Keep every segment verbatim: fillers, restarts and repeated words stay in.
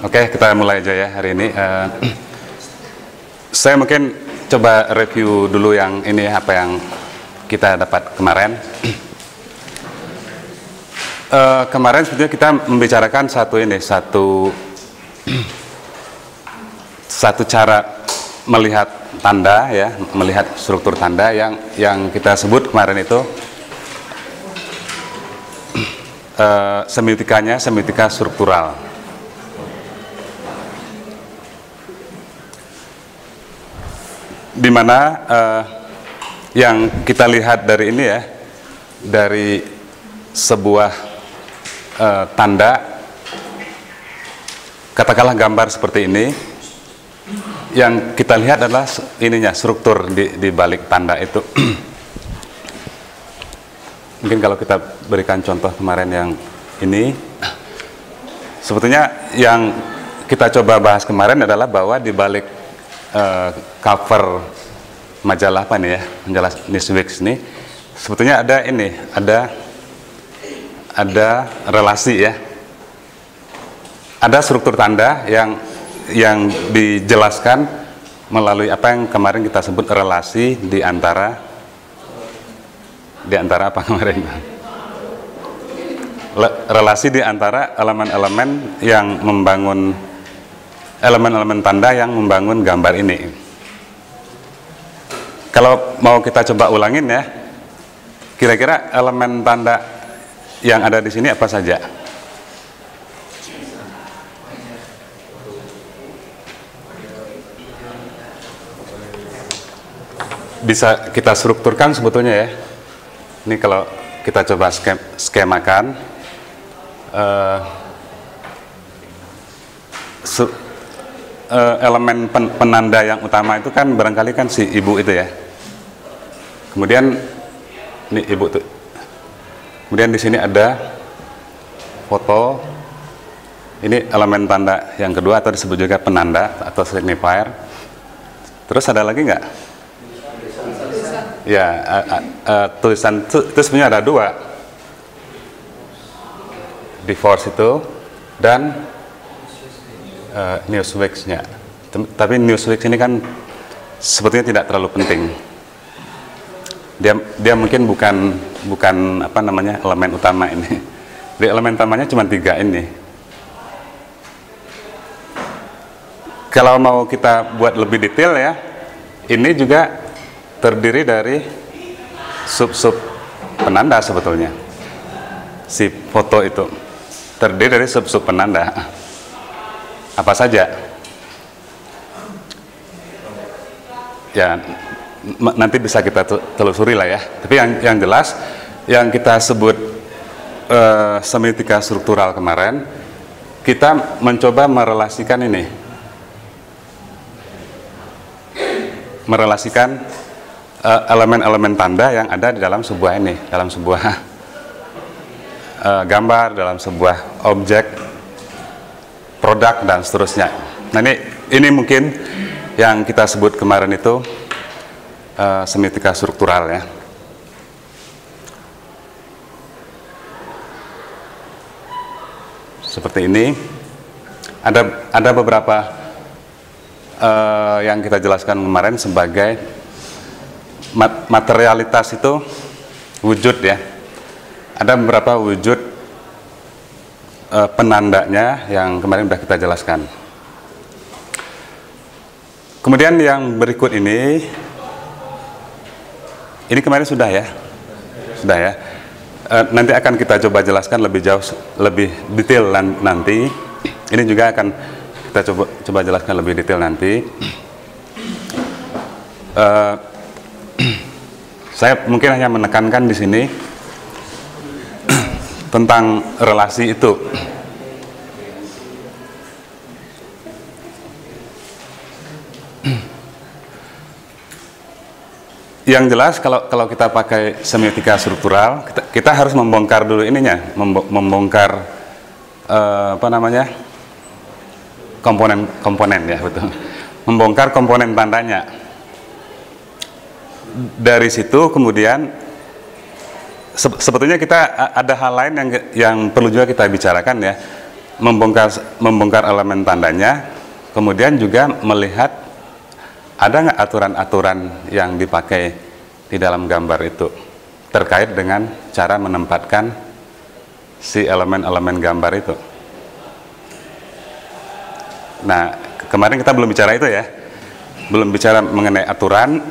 Oke, kita mulai aja ya hari ini. Uh, saya mungkin coba review dulu yang ini apa yang kita dapat kemarin. Uh, kemarin sebetulnya kita membicarakan satu ini, satu satu cara melihat tanda ya, melihat struktur tanda yang yang kita sebut kemarin itu uh, semiotikanya semiotika struktural. Di mana uh, yang kita lihat dari ini ya, dari sebuah uh, tanda, katakanlah gambar seperti ini, yang kita lihat adalah ininya, struktur di, di balik tanda itu. Mungkin kalau kita berikan contoh kemarin yang ini, sebetulnya yang kita coba bahas kemarin adalah bahwa di balik Uh, cover majalah apa nih ya, majalah Newsweek ini sebetulnya ada ini, ada ada relasi ya, ada struktur tanda yang yang dijelaskan melalui apa yang kemarin kita sebut relasi di antara di antara apa kemarin Le, relasi di antara elemen-elemen yang membangun elemen-elemen tanda yang membangun gambar ini. Kalau mau kita coba ulangin ya, kira-kira elemen tanda yang ada di sini apa saja? Bisa kita strukturkan sebetulnya ya. Ini kalau kita coba skem skemakan, uh, Uh, elemen pen, penanda yang utama itu kan barangkali kan si ibu itu ya. Kemudian ini ibu tuh. Kemudian di sini ada foto. Ini elemen tanda yang kedua atau disebut juga penanda atau signifier. Terus ada lagi nggak? Ya, uh, uh, uh, tulisan itu, itu sebenarnya ada dua. Divorce itu dan Uh, Newsweek-nya. Tapi Newsweek ini kan sebetulnya tidak terlalu penting. Dia dia mungkin bukan bukan apa namanya elemen utama ini. Jadi elemen utamanya cuma tiga ini. Kalau mau kita buat lebih detail ya, ini juga terdiri dari sub-sub penanda sebetulnya. Si foto itu terdiri dari sub-sub penanda. Apa saja? Ya, nanti bisa kita telusuri lah ya. Tapi yang yang jelas, yang kita sebut uh, semiotika struktural kemarin, kita mencoba merelasikan ini, merelasikan elemen-elemen uh, tanda yang ada di dalam sebuah ini, dalam sebuah uh, gambar, dalam sebuah objek, produk dan seterusnya. Nah ini ini mungkin yang kita sebut kemarin itu uh, semiotika struktural ya. Seperti ini. Ada ada beberapa uh, yang kita jelaskan kemarin sebagai mat materialitas itu wujud ya. Ada beberapa wujud Uh, penandanya yang kemarin sudah kita jelaskan. Kemudian yang berikut ini, ini kemarin sudah ya, sudah ya. Uh, nanti akan kita coba jelaskan lebih jauh, lebih detail nanti. Ini juga akan kita coba coba jelaskan lebih detail nanti. Uh, saya mungkin hanya menekankan di sini tentang relasi itu. Yang jelas kalau kalau kita pakai semiotika struktural, kita, kita harus membongkar dulu ininya, membongkar uh, apa namanya komponen-komponen ya, betul. Membongkar komponen tandanya. Dari situ kemudian sebetulnya kita ada hal lain yang yang perlu juga kita bicarakan ya, membongkar membongkar elemen tandanya, kemudian juga melihat ada nggak aturan-aturan yang dipakai di dalam gambar itu terkait dengan cara menempatkan si elemen-elemen gambar itu. Nah, kemarin kita belum bicara itu ya, belum bicara mengenai aturan.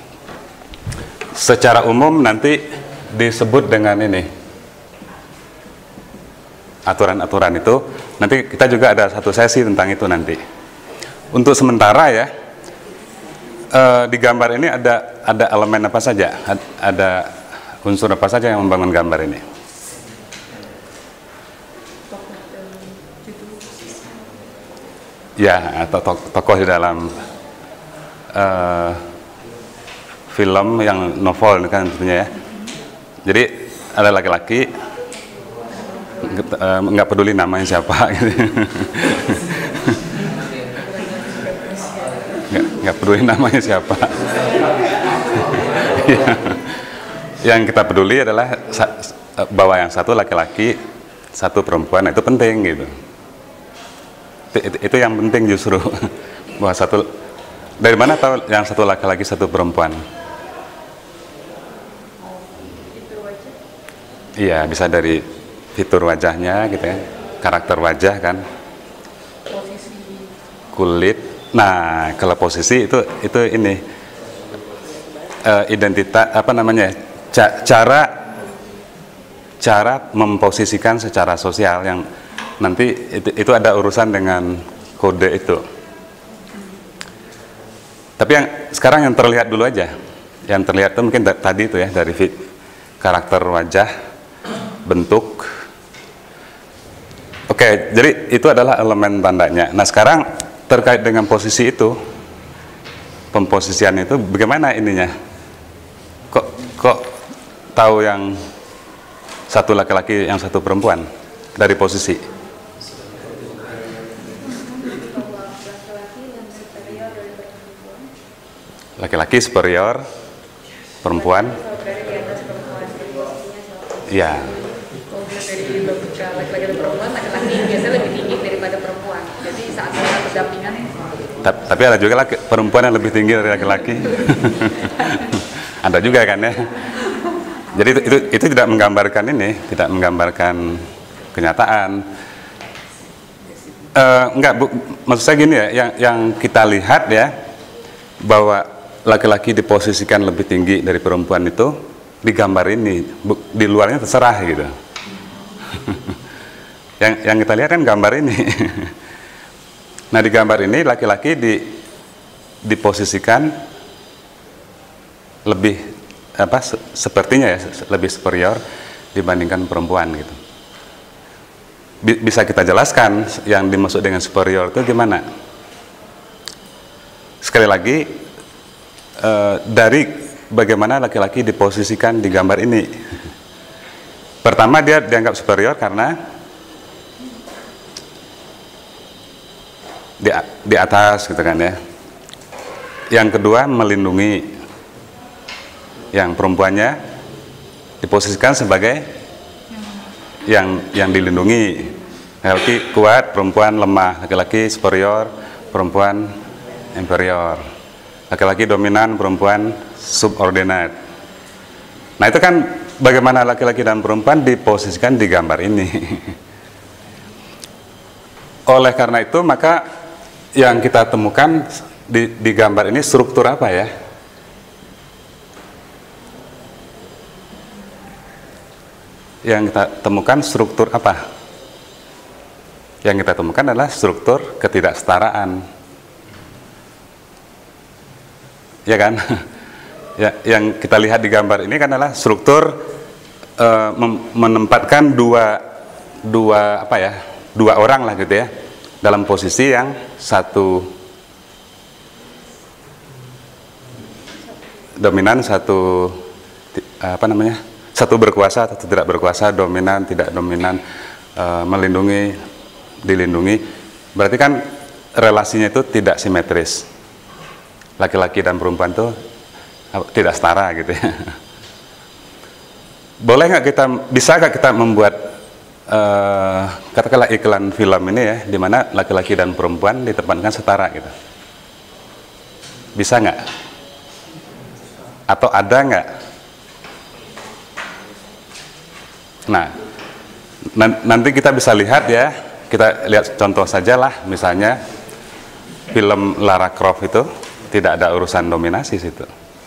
Secara umum nanti disebut dengan ini, aturan-aturan itu. Nanti kita juga ada satu sesi tentang itu nanti. Untuk sementara ya, eh, di gambar ini ada ada elemen apa saja, ada unsur apa saja yang membangun gambar ini. Ya, atau tokoh di dalam uh, film yang novel kan tentunya ya. Jadi ada laki-laki, nggak uh, peduli namanya siapa, gitu. nggak nggak peduli namanya siapa. Yang kita peduli adalah bahwa yang satu laki-laki, satu perempuan, nah itu penting gitu. Itu, itu yang penting justru. Bahwa satu, dari mana tahu yang satu laki-laki satu perempuan? Iya, bisa dari fitur wajahnya gitu ya, karakter wajah kan, posisi kulit. Nah, kalau posisi itu itu ini uh, identitas apa namanya, ca cara cara memposisikan secara sosial yang nanti itu, itu ada urusan dengan kode itu. Tapi yang sekarang yang terlihat dulu aja, yang terlihat itu mungkin tadi itu ya, dari fit, karakter wajah, bentuk. Oke, jadi itu adalah elemen tandanya. Nah sekarang terkait dengan posisi itu, pemposisian itu bagaimana ininya? Kok kok tahu yang satu laki-laki yang satu perempuan dari posisi? Laki-laki superior, perempuan. Iya. Laki-laki dan perempuan, laki-laki biasanya lebih tinggi daripada perempuan. Jadi saat mereka berdampingan. Tapi ada juga laki, perempuan yang lebih tinggi dari laki-laki. Ada juga kan ya. Jadi itu, itu itu tidak menggambarkan ini, tidak menggambarkan kenyataan. Uh, enggak, bu, maksud saya gini ya, yang yang kita lihat ya, bahwa laki-laki diposisikan lebih tinggi dari perempuan itu di gambar ini, di luarnya terserah gitu. yang yang kita lihat kan gambar ini. Nah di gambar ini laki-laki di diposisikan lebih apa se sepertinya ya lebih superior dibandingkan perempuan gitu. Bisa kita jelaskan yang dimaksud dengan superior itu gimana? Sekali lagi, Uh, dari bagaimana laki-laki diposisikan di gambar ini. Pertama, dia dianggap superior karena di, di atas gitu kan ya. Yang kedua, melindungi. Yang perempuannya diposisikan sebagai yang yang dilindungi. Laki-laki kuat, perempuan lemah. Laki-laki superior, perempuan inferior. Laki-laki dominan, perempuan subordinat. Nah itu kan bagaimana laki-laki dan perempuan diposisikan di gambar ini. Oleh karena itu maka yang kita temukan di, di gambar ini struktur apa ya? Yang kita temukan struktur apa? Yang kita temukan adalah struktur ketidaksetaraan. Ya kan, ya, yang kita lihat di gambar ini kan adalah struktur uh, menempatkan dua dua apa ya, dua orang lah gitu ya, dalam posisi yang satu dominan, satu apa namanya, satu berkuasa atau tidak berkuasa, dominan tidak dominan, uh, melindungi dilindungi. Berarti kan relasinya itu tidak simetris. Laki-laki dan perempuan itu tidak setara gitu ya. Boleh nggak kita, bisa nggak kita membuat uh, katakanlah iklan film ini ya, di mana laki-laki dan perempuan ditempatkan setara gitu. Bisa nggak? Atau ada nggak? Nah, nanti kita bisa lihat ya, kita lihat contoh saja lah, misalnya film Lara Croft itu tidak ada urusan dominasi situ.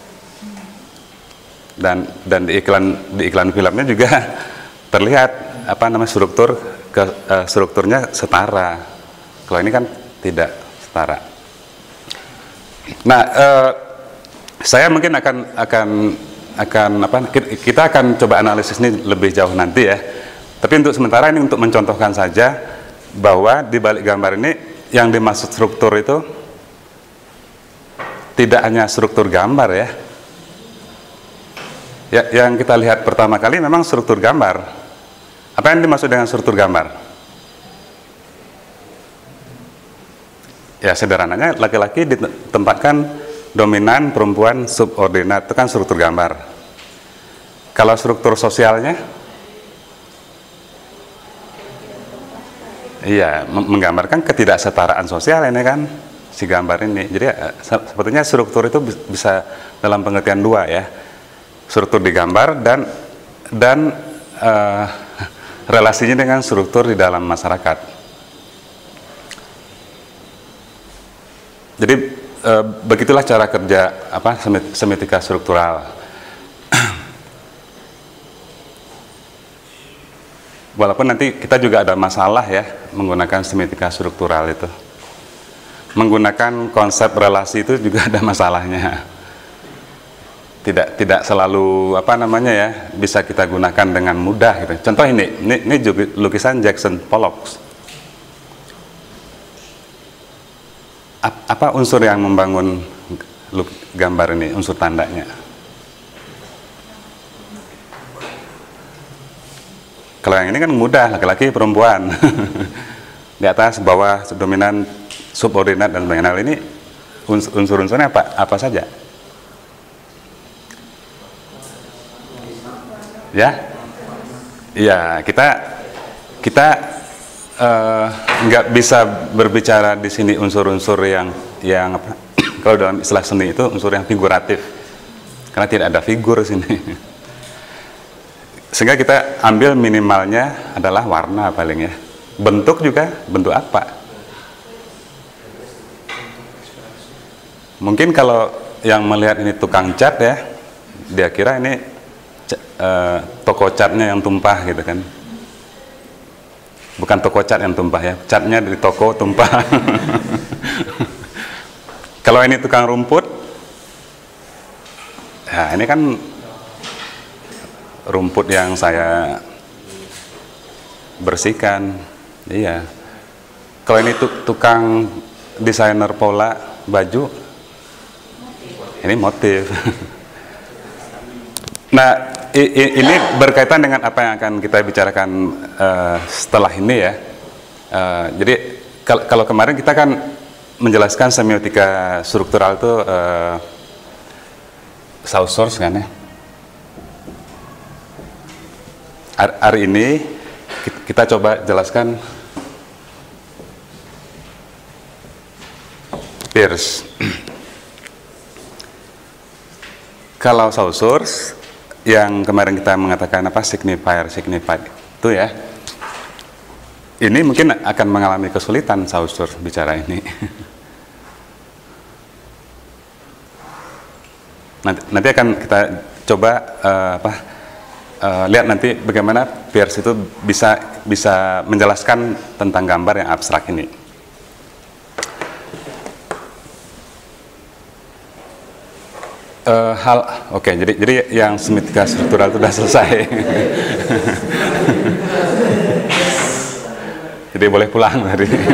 Dan dan di iklan di iklan filmnya juga terlihat apa namanya struktur ke uh, strukturnya setara. Kalau ini kan tidak setara. Nah, uh, saya mungkin akan akan akan apa kita akan coba analisis ini lebih jauh nanti ya. Tapi untuk sementara ini untuk mencontohkan saja bahwa di balik gambar ini yang dimaksud struktur itu tidak hanya struktur gambar ya. Ya, yang kita lihat pertama kali memang struktur gambar. Apa yang dimaksud dengan struktur gambar? Ya sederhananya laki-laki ditempatkan dominan, perempuan subordinat, itu kan struktur gambar. Kalau struktur sosialnya? Iya, menggambarkan ketidaksetaraan sosial ini kan, si gambar ini. Jadi sebetulnya struktur itu bisa dalam pengertian dua ya. Struktur digambar dan dan uh, relasinya dengan struktur di dalam masyarakat. Jadi uh, begitulah cara kerja apa semiotika struktural. Walaupun nanti kita juga ada masalah ya menggunakan semiotika struktural itu. Menggunakan konsep relasi itu juga ada masalahnya. Tidak tidak selalu apa namanya ya bisa kita gunakan dengan mudah gitu. Contoh ini, ini, ini lukisan Jackson Pollock. Apa unsur yang membangun gambar ini, unsur tandanya? Kalau yang ini kan mudah, laki-laki perempuan. Di atas, bawah, dominan, subordinat dan sebagainya. Nah, ini unsur-unsurnya apa? Apa saja? Ya, ya kita kita nggak uh, bisa berbicara di sini unsur-unsur yang yang apa? Kalau dalam istilah seni itu unsur yang figuratif, karena tidak ada figur di sini. Sehingga kita ambil minimalnya adalah warna paling ya. Bentuk juga, bentuk apa? Mungkin kalau yang melihat ini tukang cat ya, dia kira ini Uh, toko catnya yang tumpah gitu kan, bukan toko cat yang tumpah ya, catnya dari toko tumpah. Kalau ini tukang rumput, ya ini kan rumput yang saya bersihkan, iya. Kalau ini tukang desainer pola baju, ini motif. Nah, ini berkaitan dengan apa yang akan kita bicarakan uh, setelah ini ya. Uh, jadi kal kalau kemarin kita kan menjelaskan semiotika struktural itu uh, south source kan ya. Hari ini kita coba jelaskan Peirce. Kalau south source yang kemarin kita mengatakan apa signifier signified itu ya, ini mungkin akan mengalami kesulitan Saussure bicara ini. nanti, nanti akan kita coba uh, apa uh, lihat nanti bagaimana Peirce itu bisa bisa menjelaskan tentang gambar yang abstrak ini. Uh, hal oke okay, jadi jadi yang semiotika struktural itu sudah selesai. Jadi boleh pulang hari ini.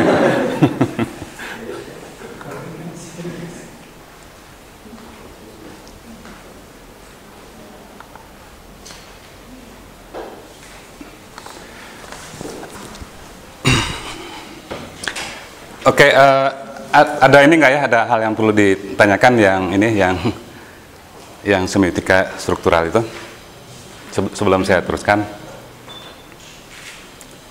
Oke, okay, uh, ada ini nggak ya, ada hal yang perlu ditanyakan yang ini yang yang semiotika struktural itu sebelum saya teruskan.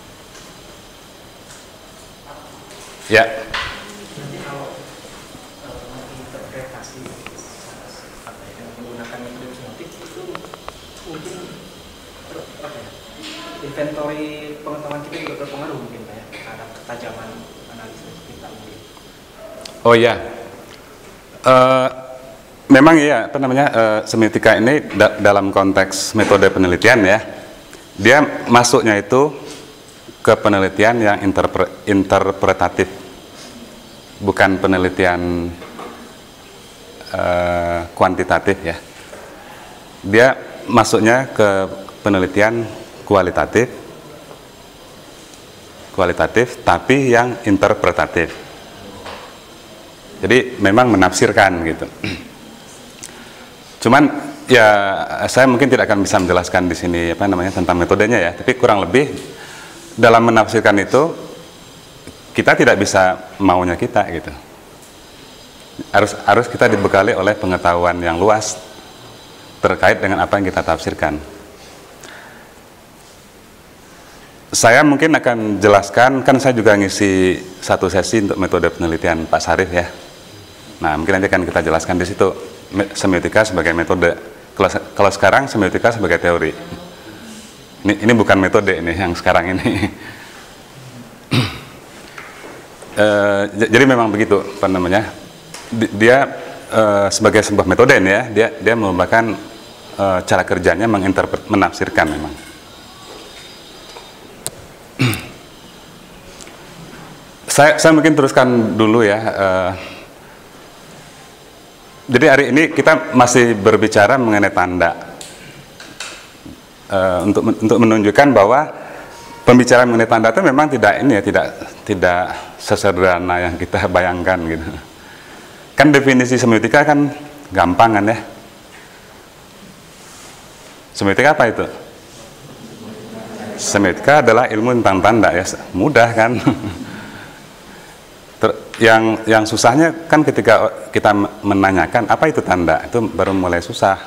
Ya. Nanti kalau uh, menginterpretasi apa ya, menggunakan metode semiotik itu mungkin apa ya, inventory pengetahuan kita juga berpengaruh mungkin Pak ya terhadap ketajaman analisis kita mungkin. Oh ya. Uh, memang ya apa namanya uh, semiotika ini da dalam konteks metode penelitian ya, dia masuknya itu ke penelitian yang interpre interpretatif, bukan penelitian uh, kuantitatif ya. Dia masuknya ke penelitian kualitatif, kualitatif tapi yang interpretatif. Jadi memang menafsirkan gitu. Cuman ya saya mungkin tidak akan bisa menjelaskan di sini apa namanya tentang metodenya ya, tapi kurang lebih dalam menafsirkan itu kita tidak bisa maunya kita gitu. Harus harus kita dibekali oleh pengetahuan yang luas terkait dengan apa yang kita tafsirkan. Saya mungkin akan jelaskan, kan saya juga ngisi satu sesi untuk metode penelitian Pak Sarif ya. Nah, mungkin nanti akan kita jelaskan di situ semiotika sebagai metode. Kalau, kalau sekarang semiotika sebagai teori. Ini, ini bukan metode ini yang sekarang ini. e, jadi memang begitu, apa namanya? Dia e, sebagai sebuah metode ini ya, dia dia merupakan e, cara kerjanya menginterpret, menafsirkan memang. saya saya mungkin teruskan dulu ya. E, Jadi hari ini kita masih berbicara mengenai tanda uh, untuk untuk menunjukkan bahwa pembicaraan mengenai tanda itu memang tidak ini ya tidak tidak sesederhana yang kita bayangkan gitu. Kan definisi semiotika kan gampang kan ya. Semiotika apa itu? Semiotika adalah ilmu tentang tanda ya, mudah kan. Ter, yang yang susahnya kan ketika kita menanyakan apa itu tanda, itu baru mulai susah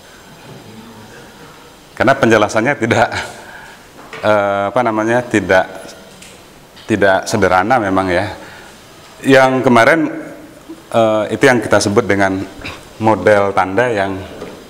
karena penjelasannya tidak eh, apa namanya tidak tidak sederhana memang ya. Yang kemarin eh, itu yang kita sebut dengan model tanda yang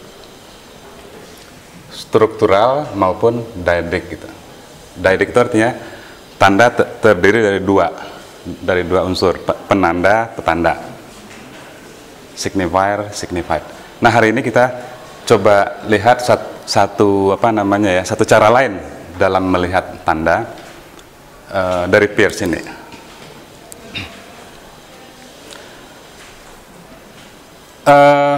struktural maupun deidik gitu. Deidik itu artinya tanda ter terdiri dari dua dari dua unsur, penanda, petanda, signifier, signified. Nah hari ini kita coba lihat sat, satu apa namanya ya, satu cara lain dalam melihat tanda uh, dari Peirce ini. Uh,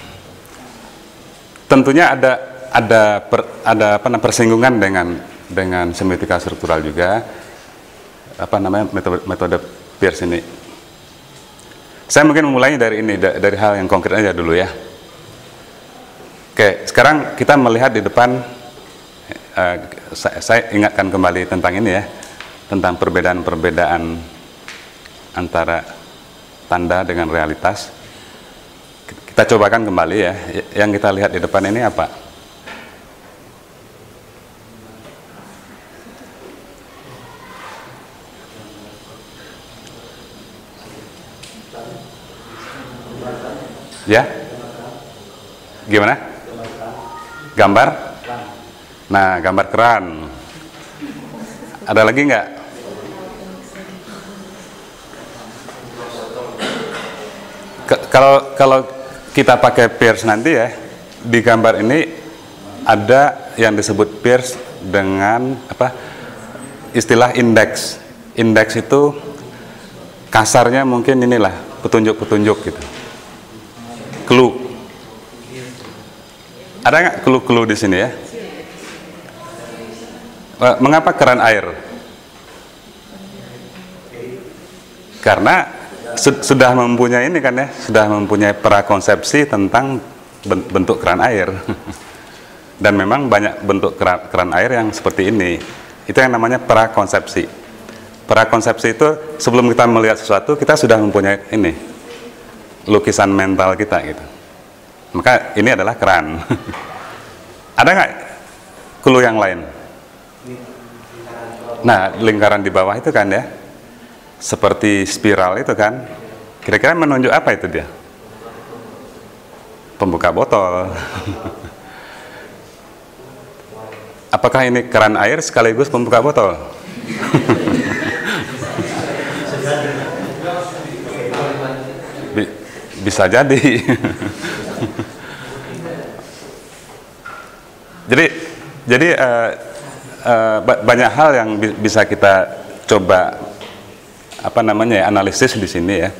tentunya ada ada per, ada apa namanya persinggungan dengan dengan semiotika struktural juga. Apa namanya metode, metode Peirce ini. Saya mungkin memulainya dari ini, dari hal yang konkret aja dulu ya. Oke, sekarang kita melihat di depan, uh, saya, saya ingatkan kembali tentang ini ya, tentang perbedaan-perbedaan antara tanda dengan realitas. Kita cobakan kembali ya, yang kita lihat di depan ini apa? Ya, gimana? Gambar? Nah, gambar keran. Ada lagi nggak? Kalau kalau kita pakai Peirce nanti ya, di gambar ini ada yang disebut Peirce dengan apa? Istilah indeks. Indeks itu kasarnya mungkin inilah petunjuk-petunjuk gitu. Clue. Ada nggak clue-clue di sini ya? Mengapa keran air? Karena su sudah mempunyai ini kan ya, sudah mempunyai prakonsepsi tentang bentuk keran air. Dan memang banyak bentuk keran, keran air yang seperti ini. Itu yang namanya prakonsepsi. Prakonsepsi itu sebelum kita melihat sesuatu, kita sudah mempunyai ini. Lukisan mental kita gitu. Maka ini adalah keran. Ada nggak clue yang lain? Nah, lingkaran di bawah itu kan ya. seperti spiral itu kan, kira-kira menunjuk apa itu dia? Pembuka botol. Apakah ini keran air sekaligus pembuka botol? Bisa jadi. jadi jadi uh, uh, banyak hal yang bi bisa kita coba apa namanya ya, analisis di sini ya.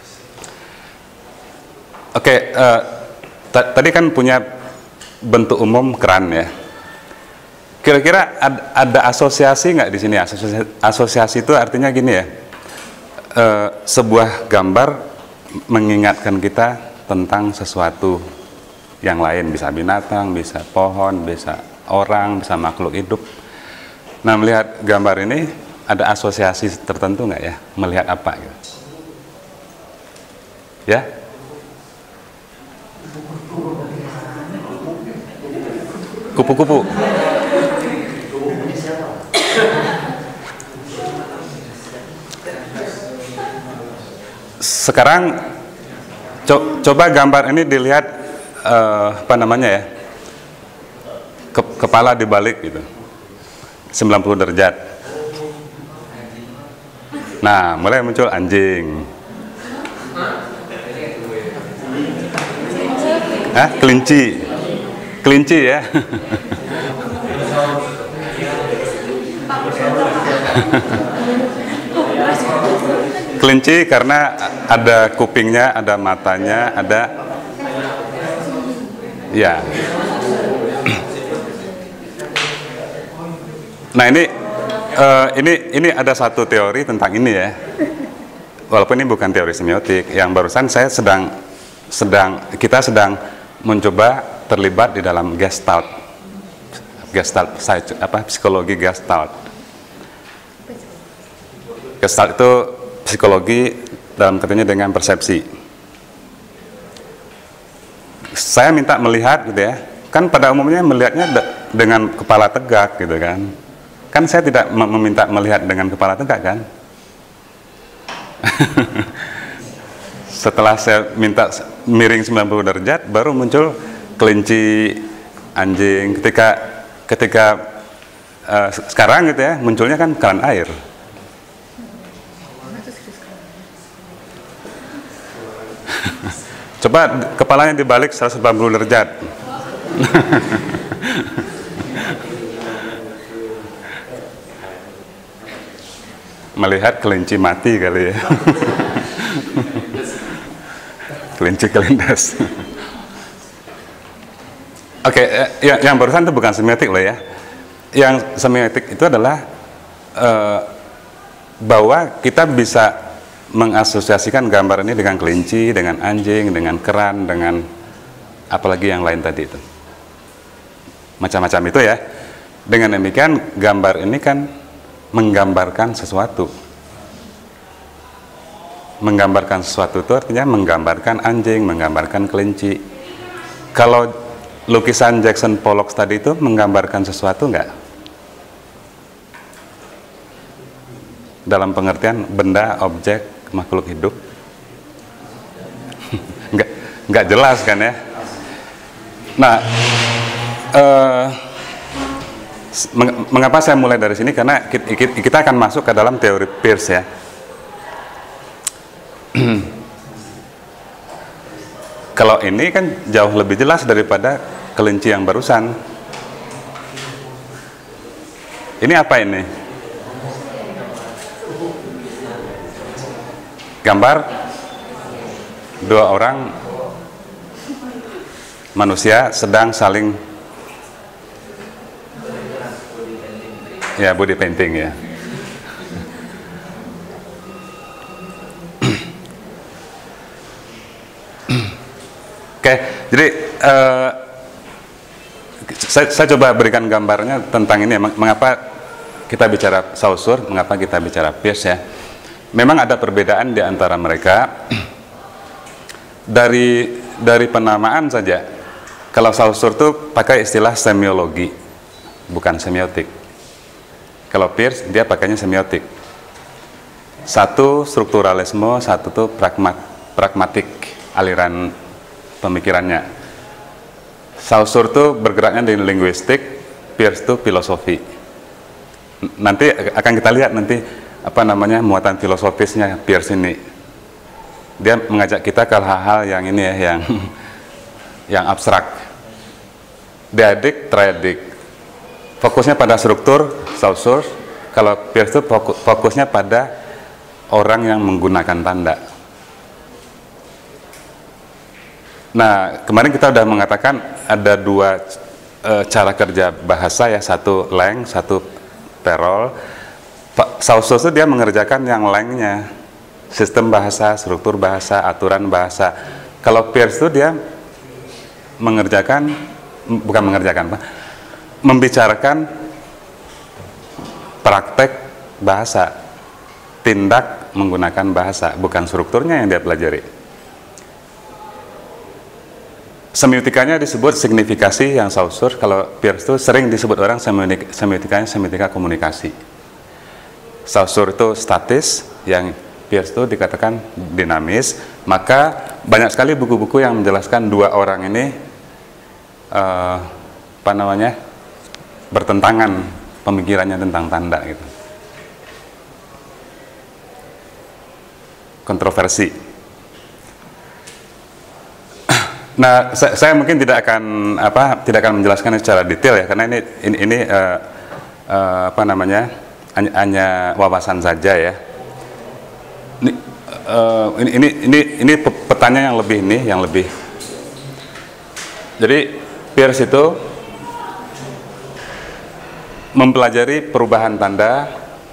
Oke, okay, uh, tadi kan punya bentuk umum keran ya. Kira-kira ada, ada asosiasi nggak di sini? Asosiasi, asosiasi itu artinya gini ya, uh, sebuah gambar mengingatkan kita tentang sesuatu yang lain, bisa binatang, bisa pohon, bisa orang, bisa makhluk hidup. Nah, melihat gambar ini ada asosiasi tertentu nggak ya? Melihat apa gitu? Ya? Kupu-kupu. Sekarang co coba gambar ini dilihat uh, apa namanya ya, Ke kepala dibalik gitu, sembilan puluh derajat. Nah, mulai muncul anjing. Hah? Kelinci. Kelinci ya. Kelinci karena ada kupingnya, ada matanya, ada ya. Nah, ini uh, ini ini ada satu teori tentang ini ya. Walaupun ini bukan teori semiotik, yang barusan saya sedang sedang kita sedang mencoba terlibat di dalam Gestalt. Gestalt apa psikologi Gestalt. Gestalt itu psikologi dalam katanya dengan persepsi. Saya minta melihat gitu ya, kan pada umumnya melihatnya de dengan kepala tegak gitu kan. Kan saya tidak meminta melihat dengan kepala tegak kan. Setelah saya minta miring sembilan puluh derajat, baru muncul kelinci, anjing. Ketika ketika uh, sekarang gitu ya, munculnya kan keran air. Coba kepalanya dibalik seratus delapan puluh derajat. Melihat kelinci mati kali ya. Kelinci kelindas. Oke, okay, yang, yang barusan itu bukan semiotik loh ya. Yang semiotik itu adalah uh, bahwa kita bisa mengasosiasikan gambar ini dengan kelinci, dengan anjing, dengan keran, dengan apalagi yang lain tadi itu. Macam-macam itu ya. Dengan demikian gambar ini kan menggambarkan sesuatu. Menggambarkan sesuatu itu artinya menggambarkan anjing, menggambarkan kelinci. Kalau lukisan Jackson Pollock tadi itu menggambarkan sesuatu enggak? Dalam pengertian benda, objek, makhluk hidup? Enggak, enggak jelas kan ya? Nah, eh, mengapa saya mulai dari sini? Karena kita akan masuk ke dalam teori Peirce ya. Kalau ini kan jauh lebih jelas daripada kelinci yang barusan. Ini apa ini? Gambar dua orang manusia sedang saling ya body painting ya. Oke, jadi uh, saya, saya coba berikan gambarnya tentang ini. Mengapa kita bicara Saussure, mengapa kita bicara Peirce ya? Memang ada perbedaan di antara mereka. Dari dari penamaan saja. Kalau Saussure itu pakai istilah semiologi, bukan semiotik. Kalau Peirce dia pakainya semiotik. Satu strukturalisme, satu tuh pragmat, pragmatik aliran pemikirannya. Saussure tuh bergeraknya di linguistik, Peirce tuh filosofi. Nanti akan kita lihat nanti apa namanya muatan filosofisnya Peirce ini. Dia mengajak kita ke hal-hal yang ini ya, yang yang abstrak. Diadik, triadik. Fokusnya pada struktur, Saussure. Kalau Peirce itu fokusnya pada orang yang menggunakan tanda. Nah, kemarin kita sudah mengatakan ada dua e, cara kerja bahasa ya, satu leng, satu perol. Saussure itu dia mengerjakan yang lengnya, sistem bahasa, struktur bahasa, aturan bahasa. Kalau Peirce itu dia mengerjakan, bukan mengerjakan, Pak, membicarakan praktek bahasa, tindak menggunakan bahasa, bukan strukturnya yang dia pelajari. Semiotikanya disebut signifikasi yang Saussure, kalau Peirce itu sering disebut orang semiotikanya semiotika komunikasi. Saussure itu statis, yang Peirce itu dikatakan dinamis. Maka banyak sekali buku-buku yang menjelaskan dua orang ini uh, apa namanya bertentangan pemikirannya tentang tanda gitu. Kontroversi. Nah, saya, saya mungkin tidak akan apa tidak akan menjelaskan secara detail ya, karena ini ini, ini uh, uh, apa namanya hanya, hanya wawasan saja ya. Ini, uh, ini ini ini ini petanya yang lebih ini yang lebih. Jadi Peirce itu mempelajari perubahan tanda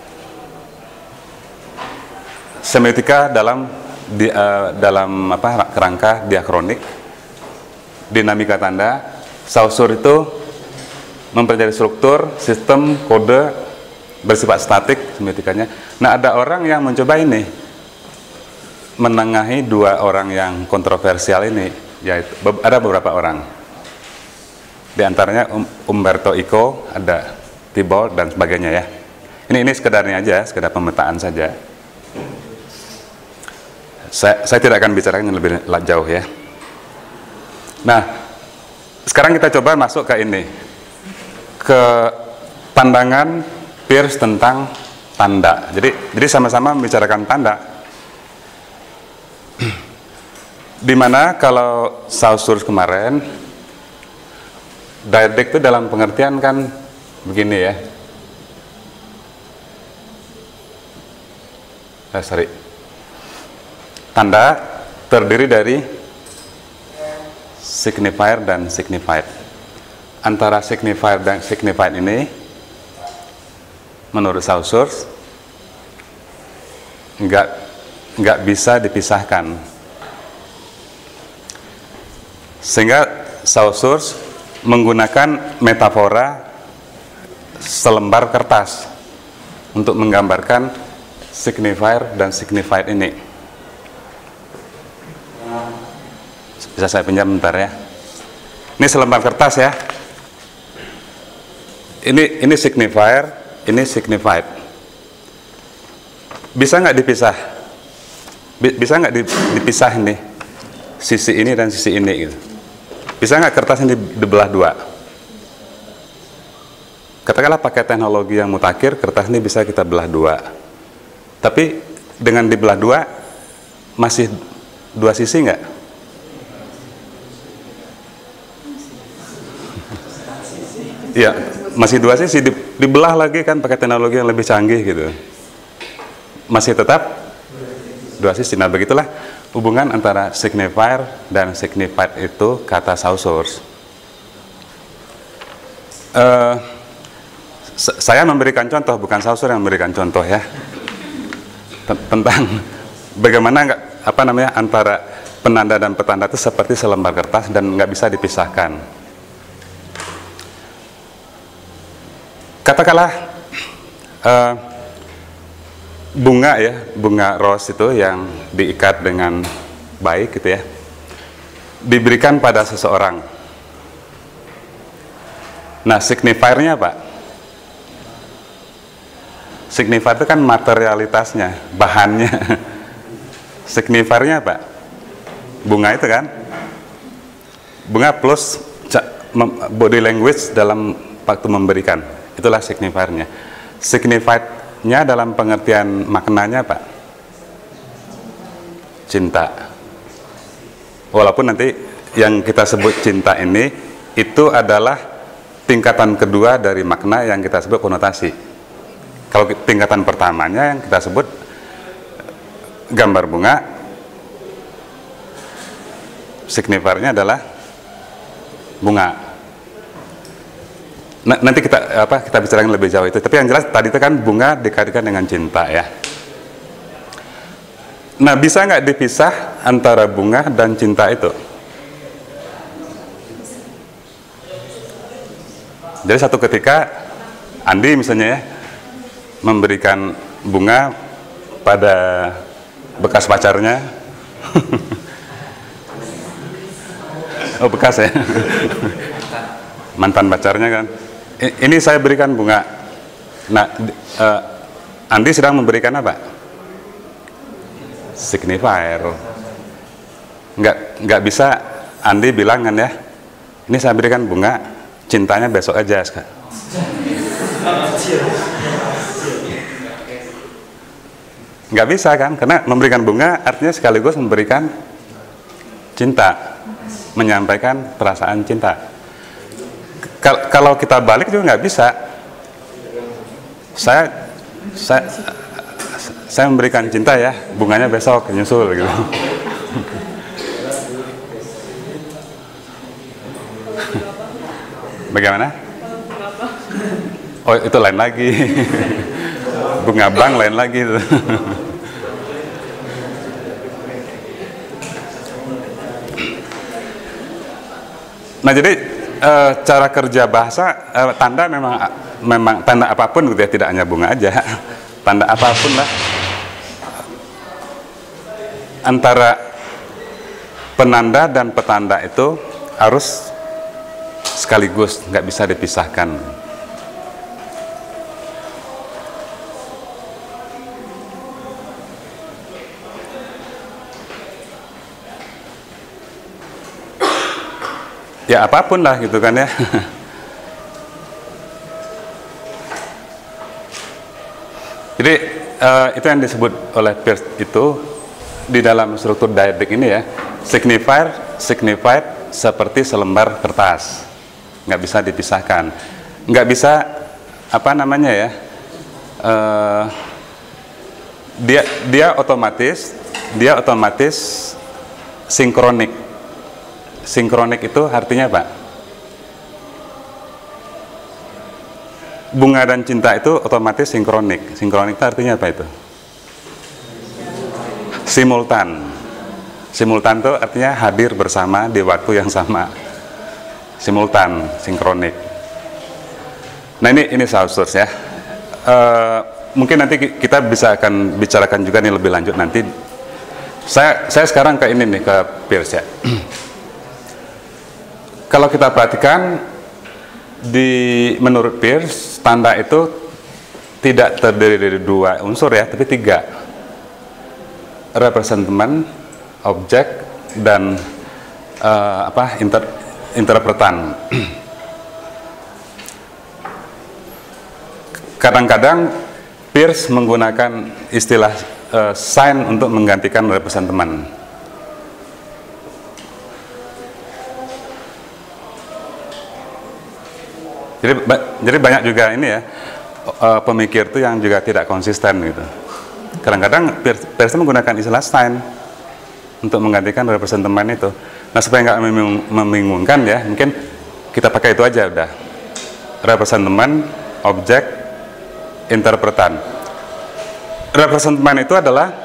semiotika dalam di, uh, dalam apa kerangka diakronik, dinamika tanda. Saussure itu mempelajari struktur, sistem, kode bersifat statik semiotikanya. Nah, ada orang yang mencoba ini menengahi dua orang yang kontroversial ini, yaitu ada beberapa orang. Di antaranya um, Umberto Eco, ada Thibault dan sebagainya ya. Ini ini sekedarnya aja, sekedar pemetaan saja. Saya, saya tidak akan bicarakan lebih jauh ya. Nah, sekarang kita coba masuk ke ini, ke pandangan Peirce tentang tanda. Jadi, jadi sama-sama membicarakan tanda. Dimana kalau Saussure kemarin, diadik itu dalam pengertian kan begini ya. Eh, sorry. Tanda terdiri dari signifier dan signified. Antara signifier dan signified ini, menurut Saussure, nggak nggak bisa dipisahkan. Sehingga Saussure menggunakan metafora selembar kertas untuk menggambarkan signifier dan signified ini. Bisa saya pinjam bentar ya. Ini selembar kertas ya. Ini ini signifier, ini signified. Bisa nggak dipisah? Bisa nggak dipisah ini? Sisi ini dan sisi ini gitu. Bisa nggak kertas ini dibelah dua? Katakanlah pakai teknologi yang mutakhir, kertas ini bisa kita belah dua. Tapi dengan dibelah dua, masih dua sisi nggak? Ya, masih dua sisi, dibelah lagi kan pakai teknologi yang lebih canggih gitu. Masih tetap dua sisi. Nah, begitulah hubungan antara signifier dan signified itu kata Saussure. Uh, saya memberikan contoh, bukan Saussure yang memberikan contoh ya, tentang bagaimana nggak apa namanya antara penanda dan petanda itu seperti selembar kertas dan nggak bisa dipisahkan. Katakanlah uh, bunga ya, bunga rose itu yang diikat dengan baik gitu ya, diberikan pada seseorang. Nah, signifiernya apa? Signifier itu kan materialitasnya, bahannya. Signifiernya apa? Bunga itu kan? Bunga plus body language dalam waktu memberikan. Itulah signifiernya. Signifiernya dalam pengertian maknanya apa? Cinta. Walaupun nanti yang kita sebut cinta ini itu adalah tingkatan kedua dari makna yang kita sebut konotasi. Kalau tingkatan pertamanya yang kita sebut gambar bunga, signifiernya adalah bunga. Nah, nanti kita apa kita bicarakan lebih jauh itu. Tapi yang jelas tadi itu kan bunga dikaitkan dengan cinta ya. Nah, bisa nggak dipisah antara bunga dan cinta itu? Jadi satu ketika Andi misalnya ya memberikan bunga pada bekas pacarnya. Oh, bekas ya. Mantan pacarnya kan. Ini saya berikan bunga. Nah, uh, Andi sedang memberikan apa? Signifier. Nggak, nggak bisa Andi bilang kan ya, ini saya berikan bunga, cintanya besok aja. Nggak bisa kan, karena memberikan bunga artinya sekaligus memberikan cinta, menyampaikan perasaan cinta. Kalau kita balik juga nggak bisa. Saya, saya, saya memberikan cinta ya, bunganya besok nyusul gitu. Bagaimana? Oh, itu lain lagi. Bunga bank lain lagi itu. Nah, jadi e, cara kerja bahasa e, tanda memang memang tanda apapun gitu ya, tidak hanya bunga aja. Tanda apapun lah. Antara penanda dan petanda itu harus sekaligus, nggak bisa dipisahkan. Ya apapun lah gitu kan ya. Jadi uh, itu yang disebut oleh Peirce itu di dalam struktur diadik ini ya, signifier, signified seperti selembar kertas, nggak bisa dipisahkan, nggak bisa apa namanya ya, uh, dia dia otomatis dia otomatis sinkronik. Sinkronik itu artinya apa? Bunga dan cinta itu otomatis sinkronik. Sinkronik itu artinya apa itu? Simultan. Simultan itu artinya hadir bersama di waktu yang sama. Simultan, sinkronik. Nah ini ini source ya. Uh, mungkin nanti kita bisa akan bicarakan juga nih lebih lanjut nanti. Saya saya sekarang ke ini nih, ke Peirce ya. Kalau kita perhatikan di menurut Peirce, tanda itu tidak terdiri dari dua unsur ya, tapi tiga. Representment, objek, dan uh, apa inter, interpretan. Kadang-kadang Peirce menggunakan istilah uh, sign untuk menggantikan representment. Jadi, jadi banyak juga ini ya, uh, pemikir itu yang juga tidak konsisten gitu. Kadang-kadang Peirce menggunakan istilah sign untuk menggantikan representment itu. Nah supaya nggak membingungkan ya, mungkin kita pakai itu aja udah. Representment, objek, interpretan. Representment itu adalah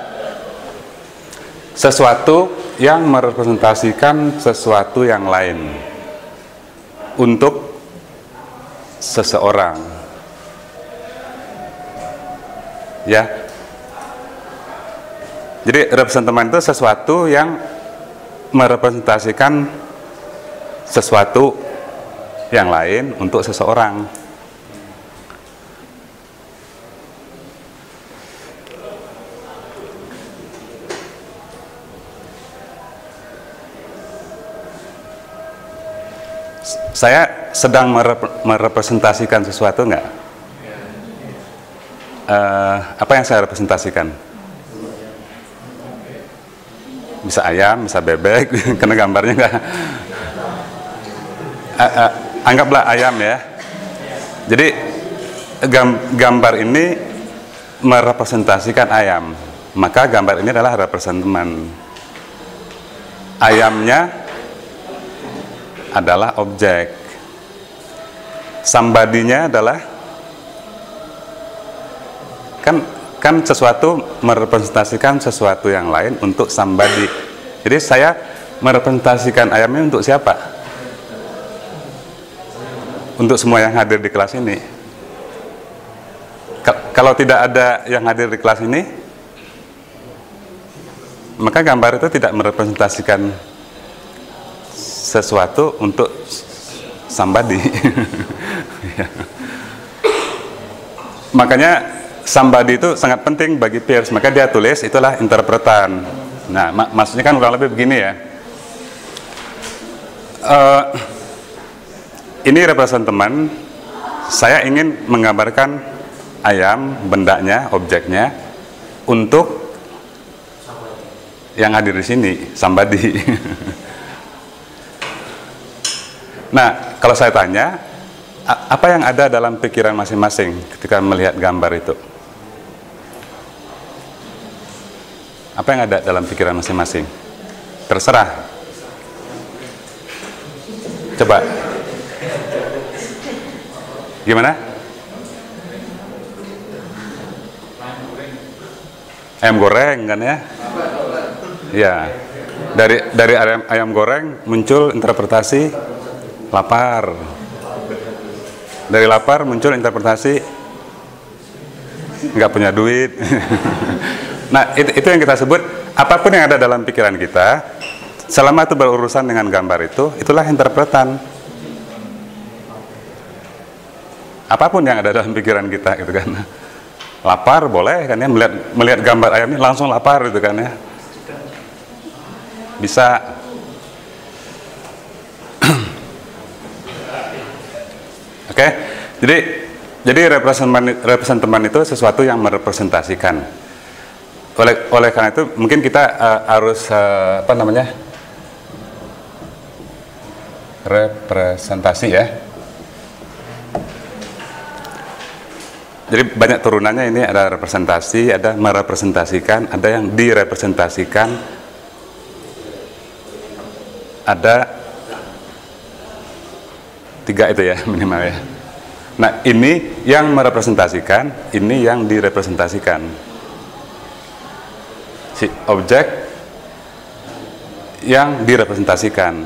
sesuatu yang merepresentasikan sesuatu yang lain untuk seseorang ya. Jadi representasi itu sesuatu yang merepresentasikan sesuatu yang lain untuk seseorang. saya sedang merep merepresentasikan sesuatu nggak? Uh, apa yang saya representasikan? Bisa ayam, bisa bebek, karena gambarnya nggak. Uh, uh, anggaplah ayam ya. Jadi gambar ini merepresentasikan ayam, maka gambar ini adalah representamen. Ayamnya adalah objek, somebody-nya adalah kan kan sesuatu merepresentasikan sesuatu yang lain untuk somebody. Jadi saya merepresentasikan ayamnya untuk siapa? Untuk semua yang hadir di kelas ini. Kalau tidak ada yang hadir di kelas ini, maka gambar itu tidak merepresentasikan sesuatu untuk somebody. Makanya somebody itu sangat penting bagi Peirce, maka dia tulis itulah interpretan. Nah, mak maksudnya kan kurang lebih begini ya. Uh, ini representamen, saya ingin menggambarkan ayam, bendanya, objeknya untuk yang hadir di sini, somebody. Nah, kalau saya tanya, apa yang ada dalam pikiran masing-masing ketika melihat gambar itu? Apa yang ada dalam pikiran masing-masing? Terserah. Coba. Gimana? Ayam goreng kan ya? Ya. Dari dari ayam, ayam goreng muncul interpretasi lapar. Dari lapar muncul interpretasi nggak punya duit. Nah, itu, itu yang kita sebut, apapun yang ada dalam pikiran kita, selama itu berurusan dengan gambar itu, itulah interpretan. Apapun yang ada dalam pikiran kita, gitu kan. Lapar boleh kan ya, melihat melihat gambar ayam ini langsung lapar, gitu kan ya. Bisa. Oke, okay? jadi jadi representamen representamen itu sesuatu yang merepresentasikan. Oleh oleh karena itu mungkin kita uh, harus uh, apa namanya representasi ya. Jadi banyak turunannya ini, ada representasi, ada merepresentasikan, ada yang direpresentasikan, ada tiga itu ya minimal ya. Nah, ini yang merepresentasikan, ini yang direpresentasikan. Si objek yang direpresentasikan.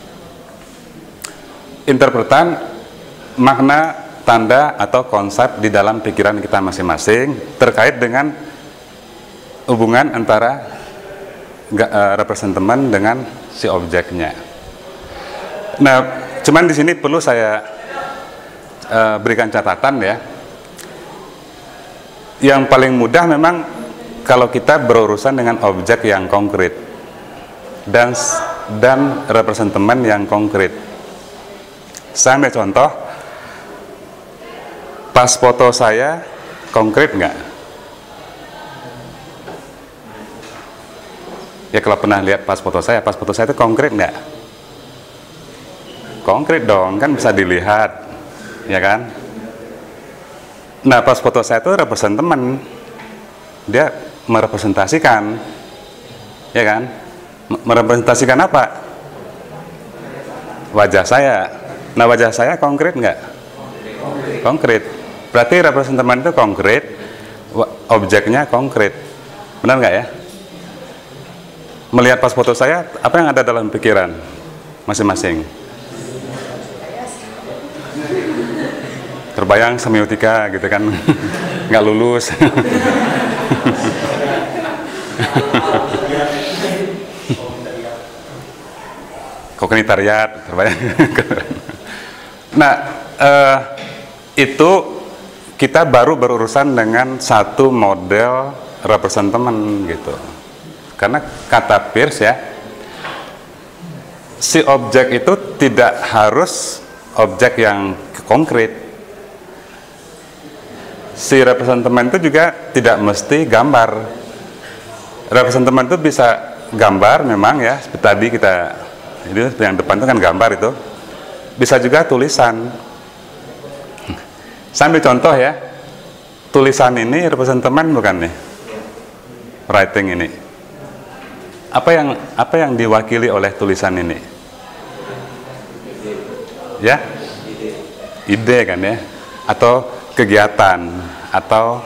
Interpretan makna, tanda atau konsep di dalam pikiran kita masing-masing terkait dengan hubungan antara uh, representamen dengan si objeknya. Nah, cuman di sini perlu saya uh, berikan catatan ya. Yang paling mudah memang kalau kita berurusan dengan objek yang konkret dan dan representamen yang konkret. Saya ambil contoh, pas foto saya konkret nggak? Ya kalau pernah lihat pas foto saya, pas foto saya itu konkret nggak? Konkret dong, kan bisa dilihat, ya kan? Nah, pas foto saya itu representamen, dia merepresentasikan, ya kan? Merepresentasikan apa? Wajah saya. Nah, wajah saya konkret nggak? Konkret. Berarti representamen itu konkret, objeknya konkret. Benar nggak ya? Melihat pas foto saya, apa yang ada dalam pikiran masing-masing? Terbayang semiotika gitu kan, nggak lulus. Kognitariat, terbayang. Nah, eh, itu kita baru berurusan dengan satu model representamen gitu. Karena kata Peirce ya, si objek itu tidak harus objek yang konkret. Si representamen itu juga tidak mesti gambar. Representamen itu bisa gambar memang ya, seperti tadi kita, itu yang depan itu kan gambar itu. Bisa juga tulisan. Saya ambil contoh ya, tulisan ini representamen bukan nih? Writing ini. Apa yang apa yang diwakili oleh tulisan ini? Ya, ide kan ya, atau kegiatan, atau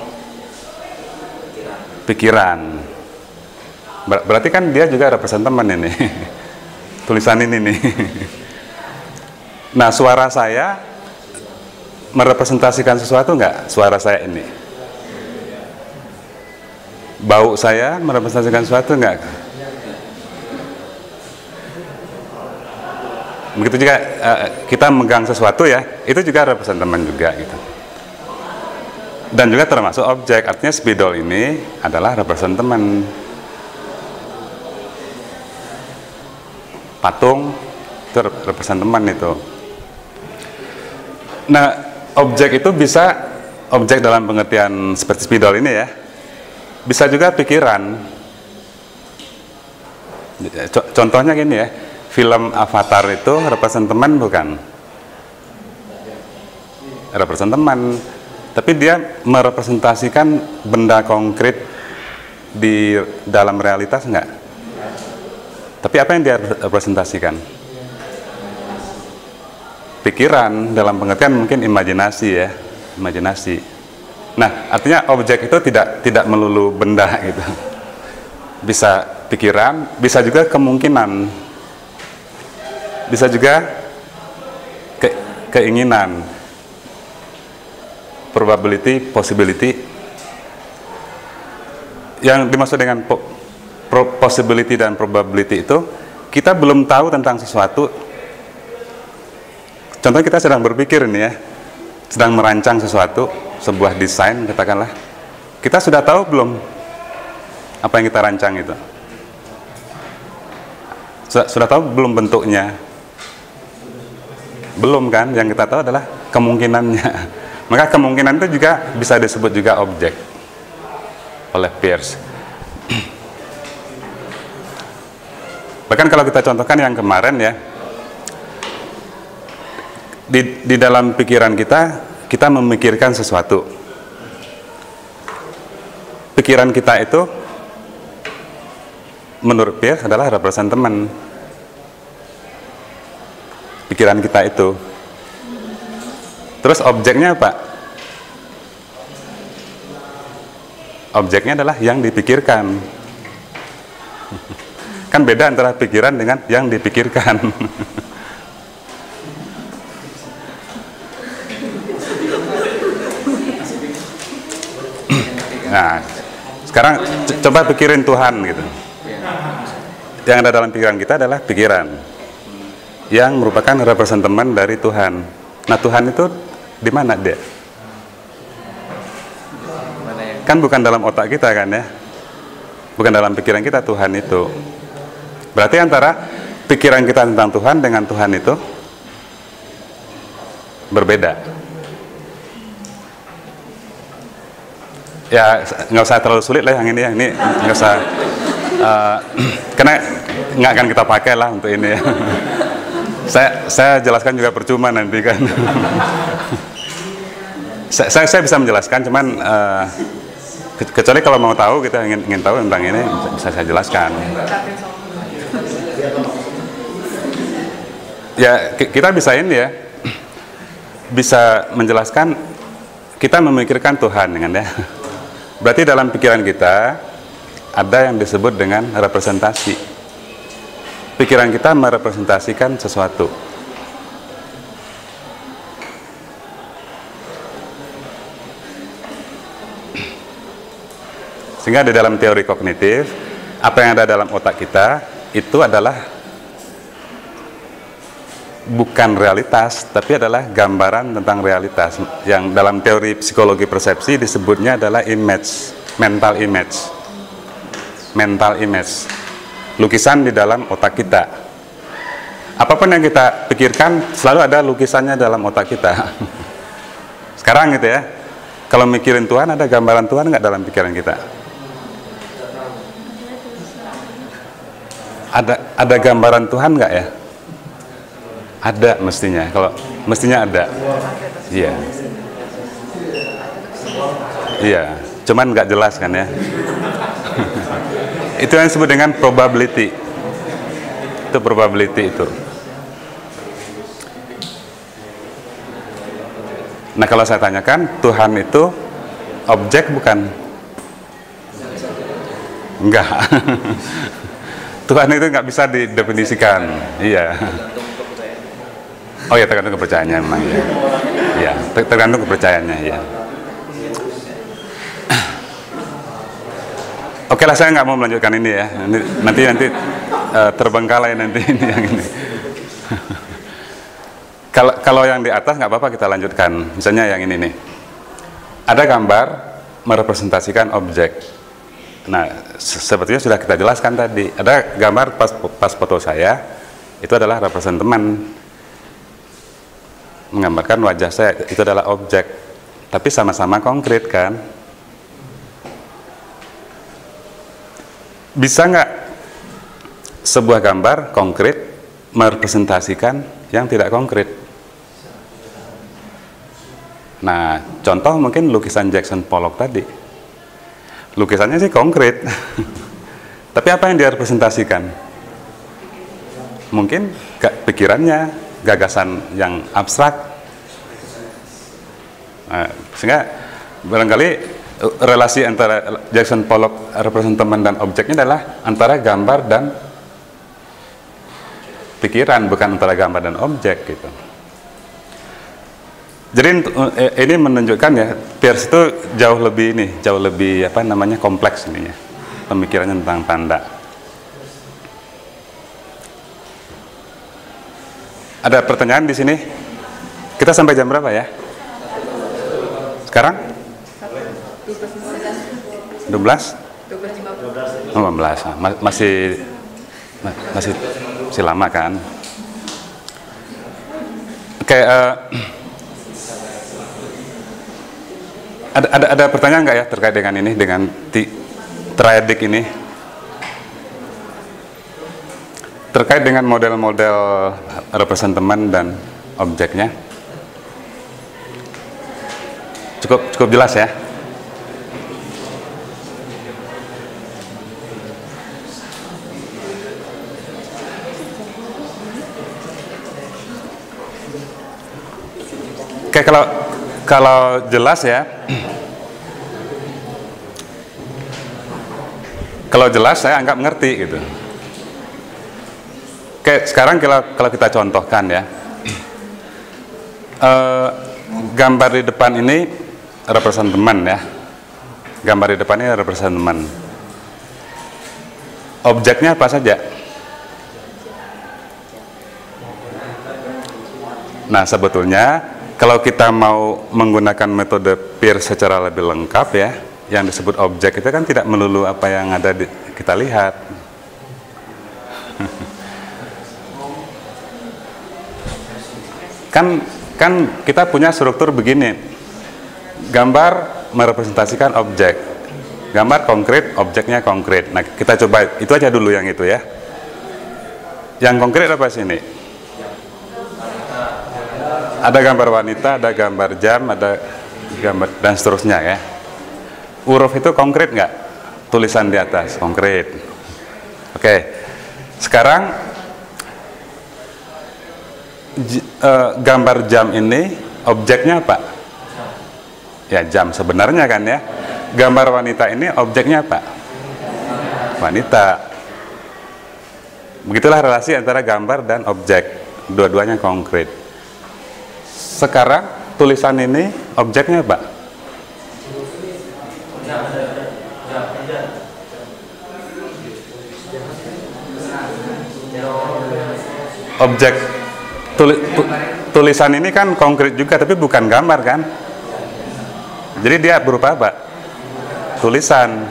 pikiran. Ber berarti kan dia juga representamen ini, tulisan ini nih. Nah, suara saya merepresentasikan sesuatu nggak? Suara saya ini. Bau saya merepresentasikan sesuatu nggak? Begitu juga uh, kita megang sesuatu ya, itu juga representamen juga gitu. Dan juga termasuk objek, artinya spidol ini adalah representamen. Patung itu representamen itu. Nah, objek itu bisa objek dalam pengertian seperti spidol ini ya. Bisa juga pikiran. Contohnya gini ya, film Avatar itu representamen bukan? Representamen, tapi dia merepresentasikan benda konkret di dalam realitas enggak? Tapi apa yang dia representasikan? Pikiran, dalam pengertian mungkin imajinasi ya, imajinasi. Nah, artinya objek itu tidak tidak melulu benda gitu. Bisa pikiran, bisa juga kemungkinan, bisa juga ke, keinginan, probability, possibility. Yang dimaksud dengan po, pro, possibility dan probability itu, kita belum tahu tentang sesuatu. Contohnya kita sedang berpikir ini ya, sedang merancang sesuatu, sebuah desain katakanlah. Kita sudah tahu belum apa yang kita rancang itu? Sudah, sudah tahu belum bentuknya? Belum kan? Yang kita tahu adalah kemungkinannya. Maka kemungkinan itu juga bisa disebut juga objek oleh Peirce. Bahkan kalau kita contohkan yang kemarin ya, di, di dalam pikiran kita, kita memikirkan sesuatu. Pikiran kita itu menurut Peirce adalah representamen. Pikiran kita itu. Terus objeknya apa? Objeknya adalah yang dipikirkan. Kan beda antara pikiran dengan yang dipikirkan. Nah, sekarang coba pikirin Tuhan gitu. Yang ada dalam pikiran kita adalah pikiran yang merupakan representamen dari Tuhan. Nah, Tuhan itu di mana dia? Kan bukan dalam otak kita kan ya? Bukan dalam pikiran kita Tuhan itu. Berarti antara pikiran kita tentang Tuhan dengan Tuhan itu berbeda. Ya nggak usah terlalu sulit lah yang ini, yang ini nggak usah, uh, karena nggak akan kita pakai lah untuk ini ya. saya saya jelaskan juga percuma nanti kan. saya, saya bisa menjelaskan, cuman uh, kecuali kalau mau tahu kita ingin ingin tahu tentang ini bisa saya jelaskan. Ya kita bisa ini ya, bisa menjelaskan kita memikirkan Tuhan dengan ya. Berarti dalam pikiran kita ada yang disebut dengan representasi. Pikiran kita merepresentasikan sesuatu. Sehingga di dalam teori kognitif, apa yang ada dalam otak kita itu adalah bukan realitas, tapi adalah gambaran tentang realitas. Yang dalam teori psikologi persepsi disebutnya adalah image, mental image. Mental image. Lukisan di dalam otak kita. Apapun yang kita pikirkan selalu ada lukisannya dalam otak kita. Sekarang gitu ya, kalau mikirin Tuhan, ada gambaran Tuhan nggak dalam pikiran kita? Ada ada gambaran Tuhan nggak ya? Ada mestinya. Kalau mestinya ada. Iya. Iya. Cuman nggak jelas kan ya? Itu yang disebut dengan probability. Itu probability itu. Nah, kalau saya tanyakan, Tuhan itu objek bukan? Enggak. Tuhan itu nggak bisa didefinisikan. Iya. Oh ya, tergantung kepercayaannya memang ya. Iya, tergantung kepercayaannya ya. Oke lah, saya nggak mau melanjutkan ini ya. Nanti nanti uh, terbengkalai nanti ini yang ini. Kalau kalau yang di atas nggak apa-apa, kita lanjutkan. Misalnya yang ini nih. Ada gambar merepresentasikan objek. Nah, sepertinya sudah kita jelaskan tadi. Ada gambar pas pas foto saya, itu adalah represent teman. Menggambarkan wajah saya, itu adalah objek. Tapi sama-sama konkret kan? Bisa nggak sebuah gambar konkret merepresentasikan yang tidak konkret? Nah, contoh mungkin lukisan Jackson Pollock tadi. Lukisannya sih konkret. Tapi apa yang dia representasikan? Mungkin pikirannya, gagasan yang abstrak. Nah, sehingga barangkali relasi antara Jackson Pollock represent teman dan objeknya adalah antara gambar dan pikiran, bukan antara gambar dan objek gitu. Jadi ini menunjukkan ya, Peirce itu jauh lebih ini, jauh lebih apa namanya kompleks ini ya, pemikirannya tentang tanda. Ada pertanyaan di sini? Kita sampai jam berapa ya? Sekarang? dua belas? lima belas. Masih masih masih lama kan? Oke, uh, ada ada ada pertanyaan nggak ya terkait dengan ini, dengan triadic ini? Terkait dengan model-model represent teman dan objeknya? Cukup cukup jelas ya? Oke, kalau kalau jelas ya, kalau jelas saya anggap ngerti gitu. Oke, sekarang kalau kalau kita contohkan ya, e, gambar di depan ini represent teman ya, gambar di depan ini represent teman. Objeknya apa saja? Nah, sebetulnya kalau kita mau menggunakan metode Peirce secara lebih lengkap ya, yang disebut objek itu kan tidak melulu apa yang ada di, kita lihat. kan kan kita punya struktur begini. Gambar merepresentasikan objek. Gambar konkret, objeknya konkret. Nah, kita coba itu aja dulu yang itu ya. Yang konkret apa sini? Ada gambar wanita, ada gambar jam, ada gambar dan seterusnya ya. Huruf itu konkret nggak? Tulisan di atas konkret. Oke. Sekarang j, uh, gambar jam ini objeknya apa? Ya, jam sebenarnya kan ya. Gambar wanita ini objeknya apa? Wanita. Begitulah relasi antara gambar dan objek. Dua-duanya konkret. Sekarang tulisan ini objeknya apa? Objek tuli, tu, tulisan ini kan konkret juga, tapi bukan gambar kan? Jadi dia berupa apa? Tulisan.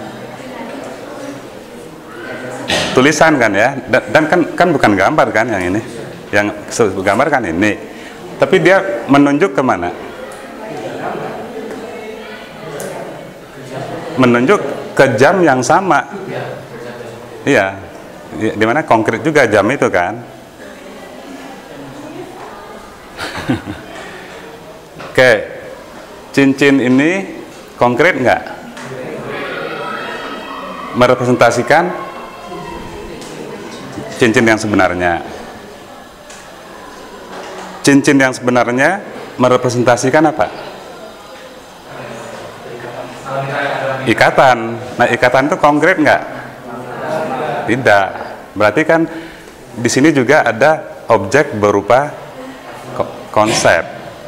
Tulisan kan ya, dan, dan kan kan bukan gambar kan yang ini. Yang sebuah gambar kan ini. Tapi dia menunjuk kemana? Menunjuk ke jam yang sama. Iya. Di mana konkret juga jam itu kan. Oke. Cincin ini konkret nggak? Merepresentasikan cincin yang sebenarnya. Cincin yang sebenarnya merepresentasikan apa? Ikatan. Nah, ikatan itu konkret nggak? Tidak. Berarti kan di sini juga ada objek berupa konsep,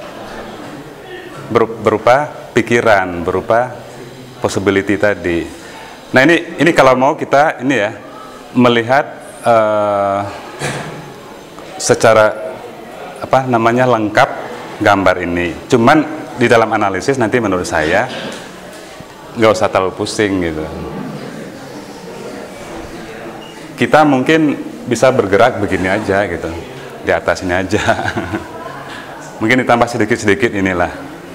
berupa pikiran, berupa possibility tadi. Nah, ini ini kalau mau kita ini ya melihat uh, secara apa namanya lengkap gambar ini. Cuman di dalam analisis nanti menurut saya nggak usah terlalu pusing gitu. Kita mungkin bisa bergerak begini aja gitu, di atas ini aja. Mungkin ditambah sedikit-sedikit inilah.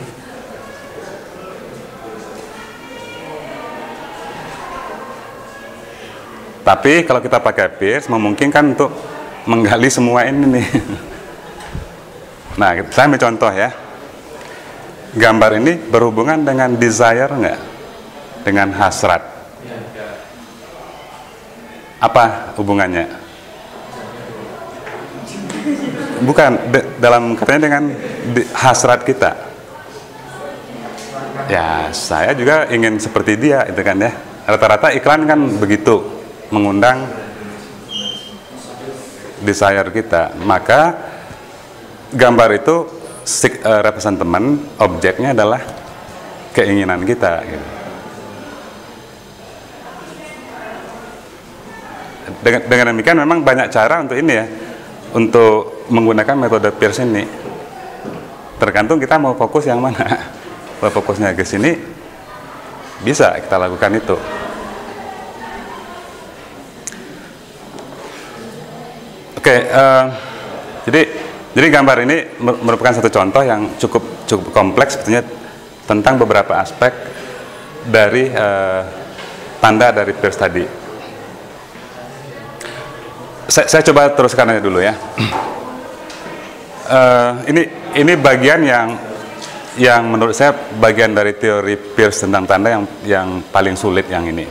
Tapi kalau kita pakai pierce memungkinkan untuk menggali semua ini nih. Nah, saya ambil contoh ya. Gambar ini berhubungan dengan desire nggak? Dengan hasrat. Apa hubungannya? Bukan, dalam katanya dengan hasrat kita. Ya, saya juga ingin seperti dia, itu kan ya. Rata-rata iklan kan begitu, mengundang desire kita. Maka gambar itu uh, representamen, objeknya adalah keinginan kita. Gitu. Dengan, dengan demikian memang banyak cara untuk ini ya, untuk menggunakan metode pierce ini. Tergantung kita mau fokus yang mana. Kalau fokusnya ke sini, bisa kita lakukan itu. Oke, uh, jadi jadi gambar ini merupakan satu contoh yang cukup cukup kompleks sebetulnya tentang beberapa aspek dari uh, tanda dari pierce tadi. Saya, saya coba teruskan aja dulu ya. Uh, ini ini bagian yang yang menurut saya bagian dari teori pierce tentang tanda yang yang paling sulit yang ini.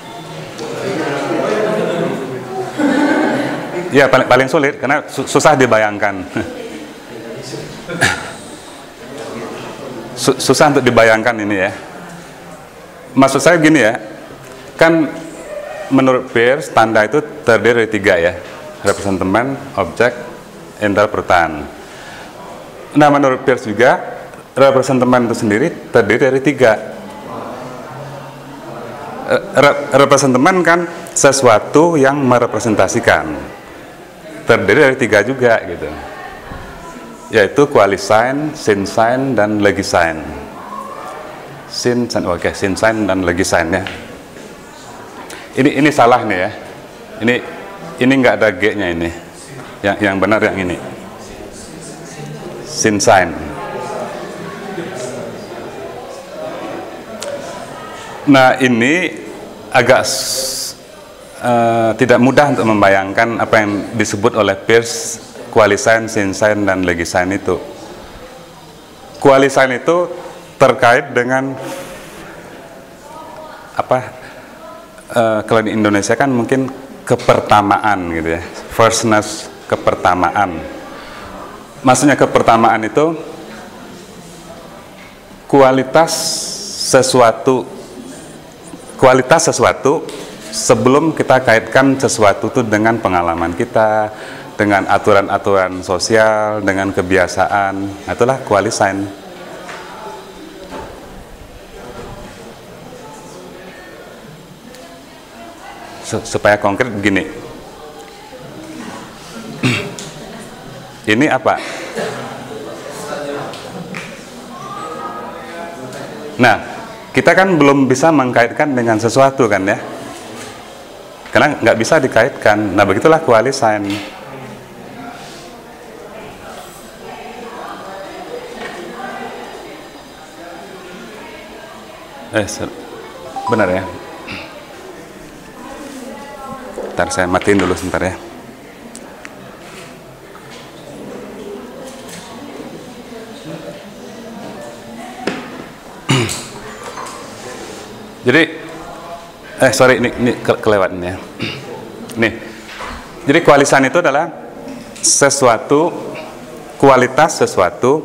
Ya paling paling sulit karena susah dibayangkan. Susah untuk dibayangkan ini ya. Maksud saya gini ya, kan menurut Pierce tanda itu terdiri dari tiga ya, representamen, objek, interpretan. Nah menurut Pierce juga representamen itu sendiri terdiri dari tiga. Representamen kan sesuatu yang merepresentasikan, terdiri dari tiga juga gitu, yaitu qualisign, sinsign, dan legisign. Sin, oke, okay, sinsign dan legisign ya. Ini ini salah nih ya. Ini ini nggak ada G-nya ini. Yang yang benar yang ini. Sinsign. Nah ini agak uh, tidak mudah untuk membayangkan apa yang disebut oleh Pierce qualisign, sinsign, dan legisign itu. Qualisign itu terkait dengan apa? Uh, kalau di Indonesia kan mungkin kepertamaan gitu ya, firstness, kepertamaan. Maksudnya kepertamaan itu kualitas sesuatu, kualitas sesuatu sebelum kita kaitkan sesuatu itu dengan pengalaman kita, dengan aturan-aturan sosial, dengan kebiasaan. Itulah qualisign. Supaya konkret begini. Ini apa? Nah, kita kan belum bisa mengkaitkan dengan sesuatu kan ya, karena nggak bisa dikaitkan. Nah begitulah qualisign. Eh, benar ya. Ntar saya matiin dulu sebentar ya. Jadi, eh sorry, ini, ini ke kelewat ini ya. Nih, jadi kualisan itu adalah sesuatu, kualitas sesuatu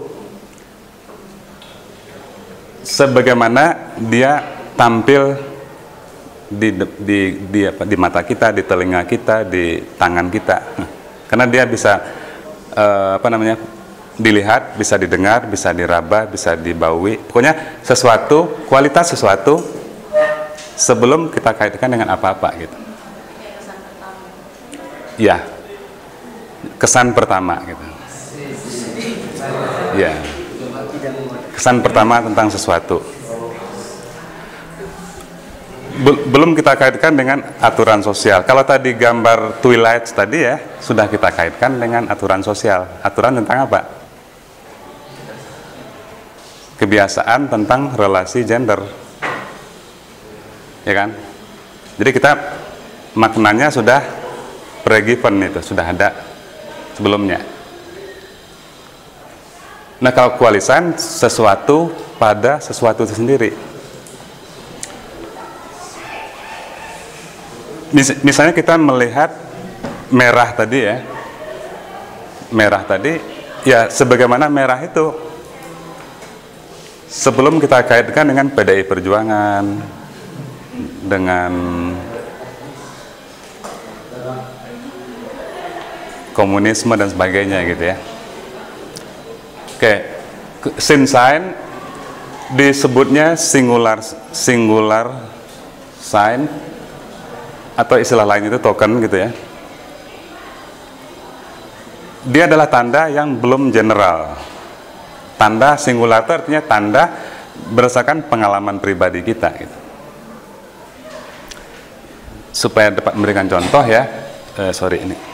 sebagaimana dia tampil di, di, di, apa, di mata kita, di telinga kita, di tangan kita. Karena dia bisa uh, apa namanya, dilihat, bisa didengar, bisa diraba, bisa dibaui. Pokoknya sesuatu, kualitas sesuatu sebelum kita kaitkan dengan apa-apa gitu. Ya, kesan pertama gitu. Ya, kesan pertama tentang sesuatu. Belum kita kaitkan dengan aturan sosial. Kalau tadi gambar Twilight tadi ya, sudah kita kaitkan dengan aturan sosial. Aturan tentang apa? Kebiasaan tentang relasi gender. Ya kan? Jadi kita maknanya sudah pre-given itu, sudah ada sebelumnya. Nah, kalau kualisan sesuatu pada sesuatu itu sendiri. Mis misalnya kita melihat merah tadi ya. Merah tadi ya sebagaimana merah itu sebelum kita kaitkan dengan P D I Perjuangan, dengan komunisme dan sebagainya gitu ya. Oke, sin sign disebutnya singular singular sign atau istilah lain itu token gitu ya. Dia adalah tanda yang belum general. Tanda singular itu artinya tanda berdasarkan pengalaman pribadi kita gitu. Supaya dapat memberikan contoh ya, eh, sorry ini.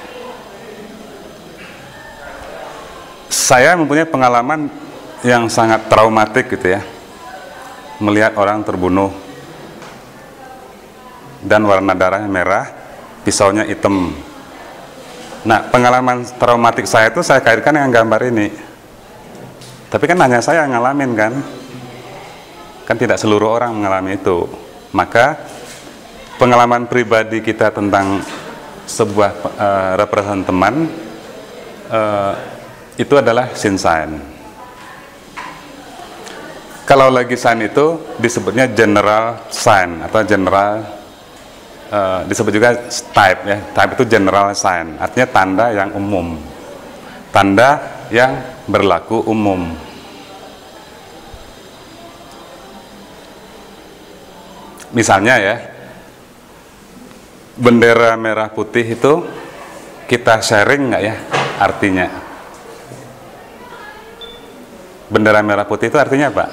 Saya mempunyai pengalaman yang sangat traumatik gitu ya, melihat orang terbunuh dan warna darahnya merah, pisaunya hitam. Nah, pengalaman traumatik saya itu saya kaitkan dengan gambar ini. Tapi kan hanya saya yang ngalamin kan, kan tidak seluruh orang mengalami itu. Maka pengalaman pribadi kita tentang sebuah uh, representasi teman uh, itu adalah sin sign. Kalau lagi sign itu disebutnya general sign atau general, uh, disebut juga type ya. Type itu general sign, artinya tanda yang umum, tanda yang berlaku umum. Misalnya ya, bendera merah putih itu kita sharing nggak ya artinya? Bendera merah putih itu artinya apa?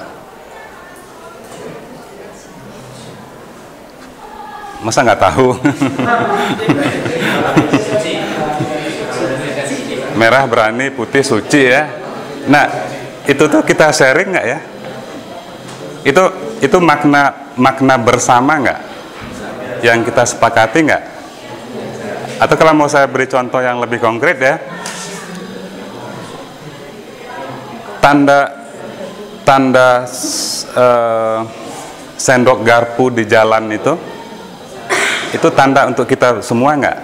Masa nggak tahu? Merah berani, putih suci ya. Nah, itu tuh kita sharing nggak ya? Itu itu makna makna bersama nggak? Yang kita sepakati nggak? Atau kalau mau saya beri contoh yang lebih konkret ya, tanda tanda uh, sendok garpu di jalan itu, itu tanda untuk kita semua nggak?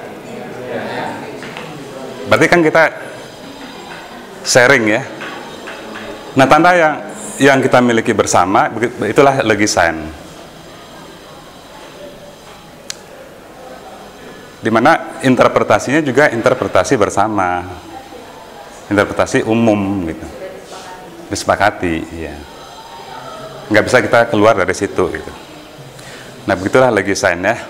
Berarti kan kita sharing ya. Nah, tanda yang yang kita miliki bersama, itulah legisign. Dimana interpretasinya juga interpretasi bersama, interpretasi umum gitu, disepakati, ya. Nggak bisa kita keluar dari situ gitu. Nah, begitulah legisign ya.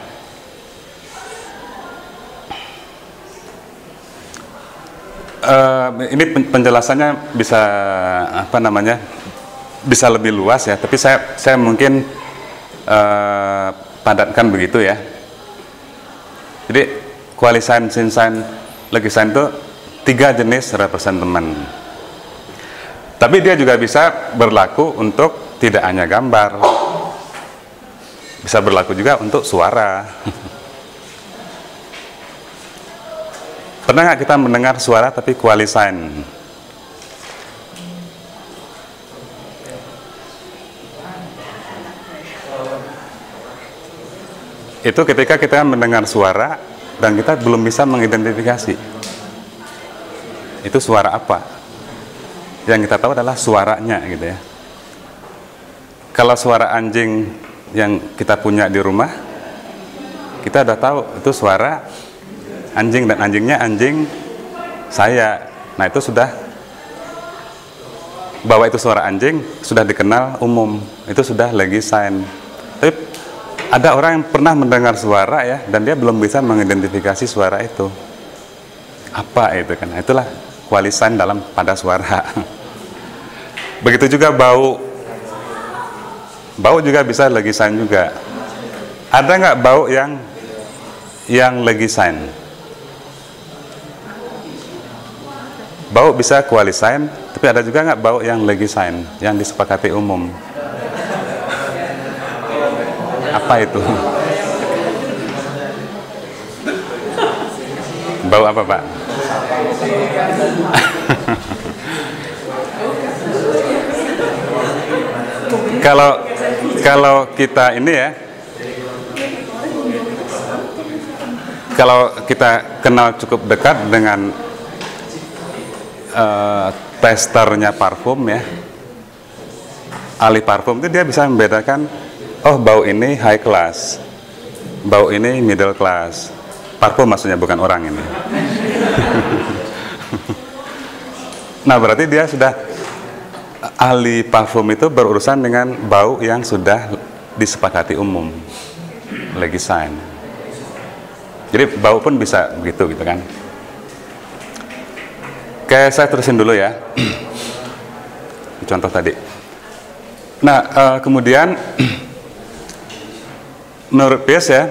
Uh, ini penjelasannya bisa apa namanya, bisa lebih luas ya. Tapi saya saya mungkin uh, padatkan begitu ya. Jadi kualisan, sin sign, legisign itu tiga jenis representamen. Tapi dia juga bisa berlaku untuk tidak hanya gambar, Bisa berlaku juga untuk suara. Pernah nggak kita mendengar suara tapi quasi-sign? Itu ketika kita mendengar suara dan kita belum bisa mengidentifikasi itu suara apa. Yang kita tahu adalah suaranya gitu ya. Kalau suara anjing yang kita punya di rumah, kita udah tahu itu suara anjing, dan anjingnya anjing saya. Nah itu sudah, bahwa itu suara anjing sudah dikenal umum, itu sudah legisign. Tapi ada orang yang pernah mendengar suara ya, dan dia belum bisa mengidentifikasi suara itu apa itu kan. Nah, itulah quasi-sign dalam pada suara. Begitu juga bau. Bau juga bisa legisign juga. Ada nggak bau yang yang legisign? Bau bisa quasi-sign, tapi ada juga nggak bau yang legisign, yang disepakati umum? Apa itu? Bau apa, Pak? Kalau kalau kita ini ya, kalau kita kenal cukup dekat dengan uh, testernya parfum ya, ahli parfum itu dia bisa membedakan, oh bau ini high class, bau ini middle class. Parfum maksudnya, bukan orang ini. Nah berarti dia sudah, ahli parfum itu berurusan dengan bau yang sudah disepakati umum, legisign. Jadi bau pun bisa begitu gitu kan. Oke, saya terusin dulu ya. Contoh tadi. Nah uh, kemudian menurut Peirce ya,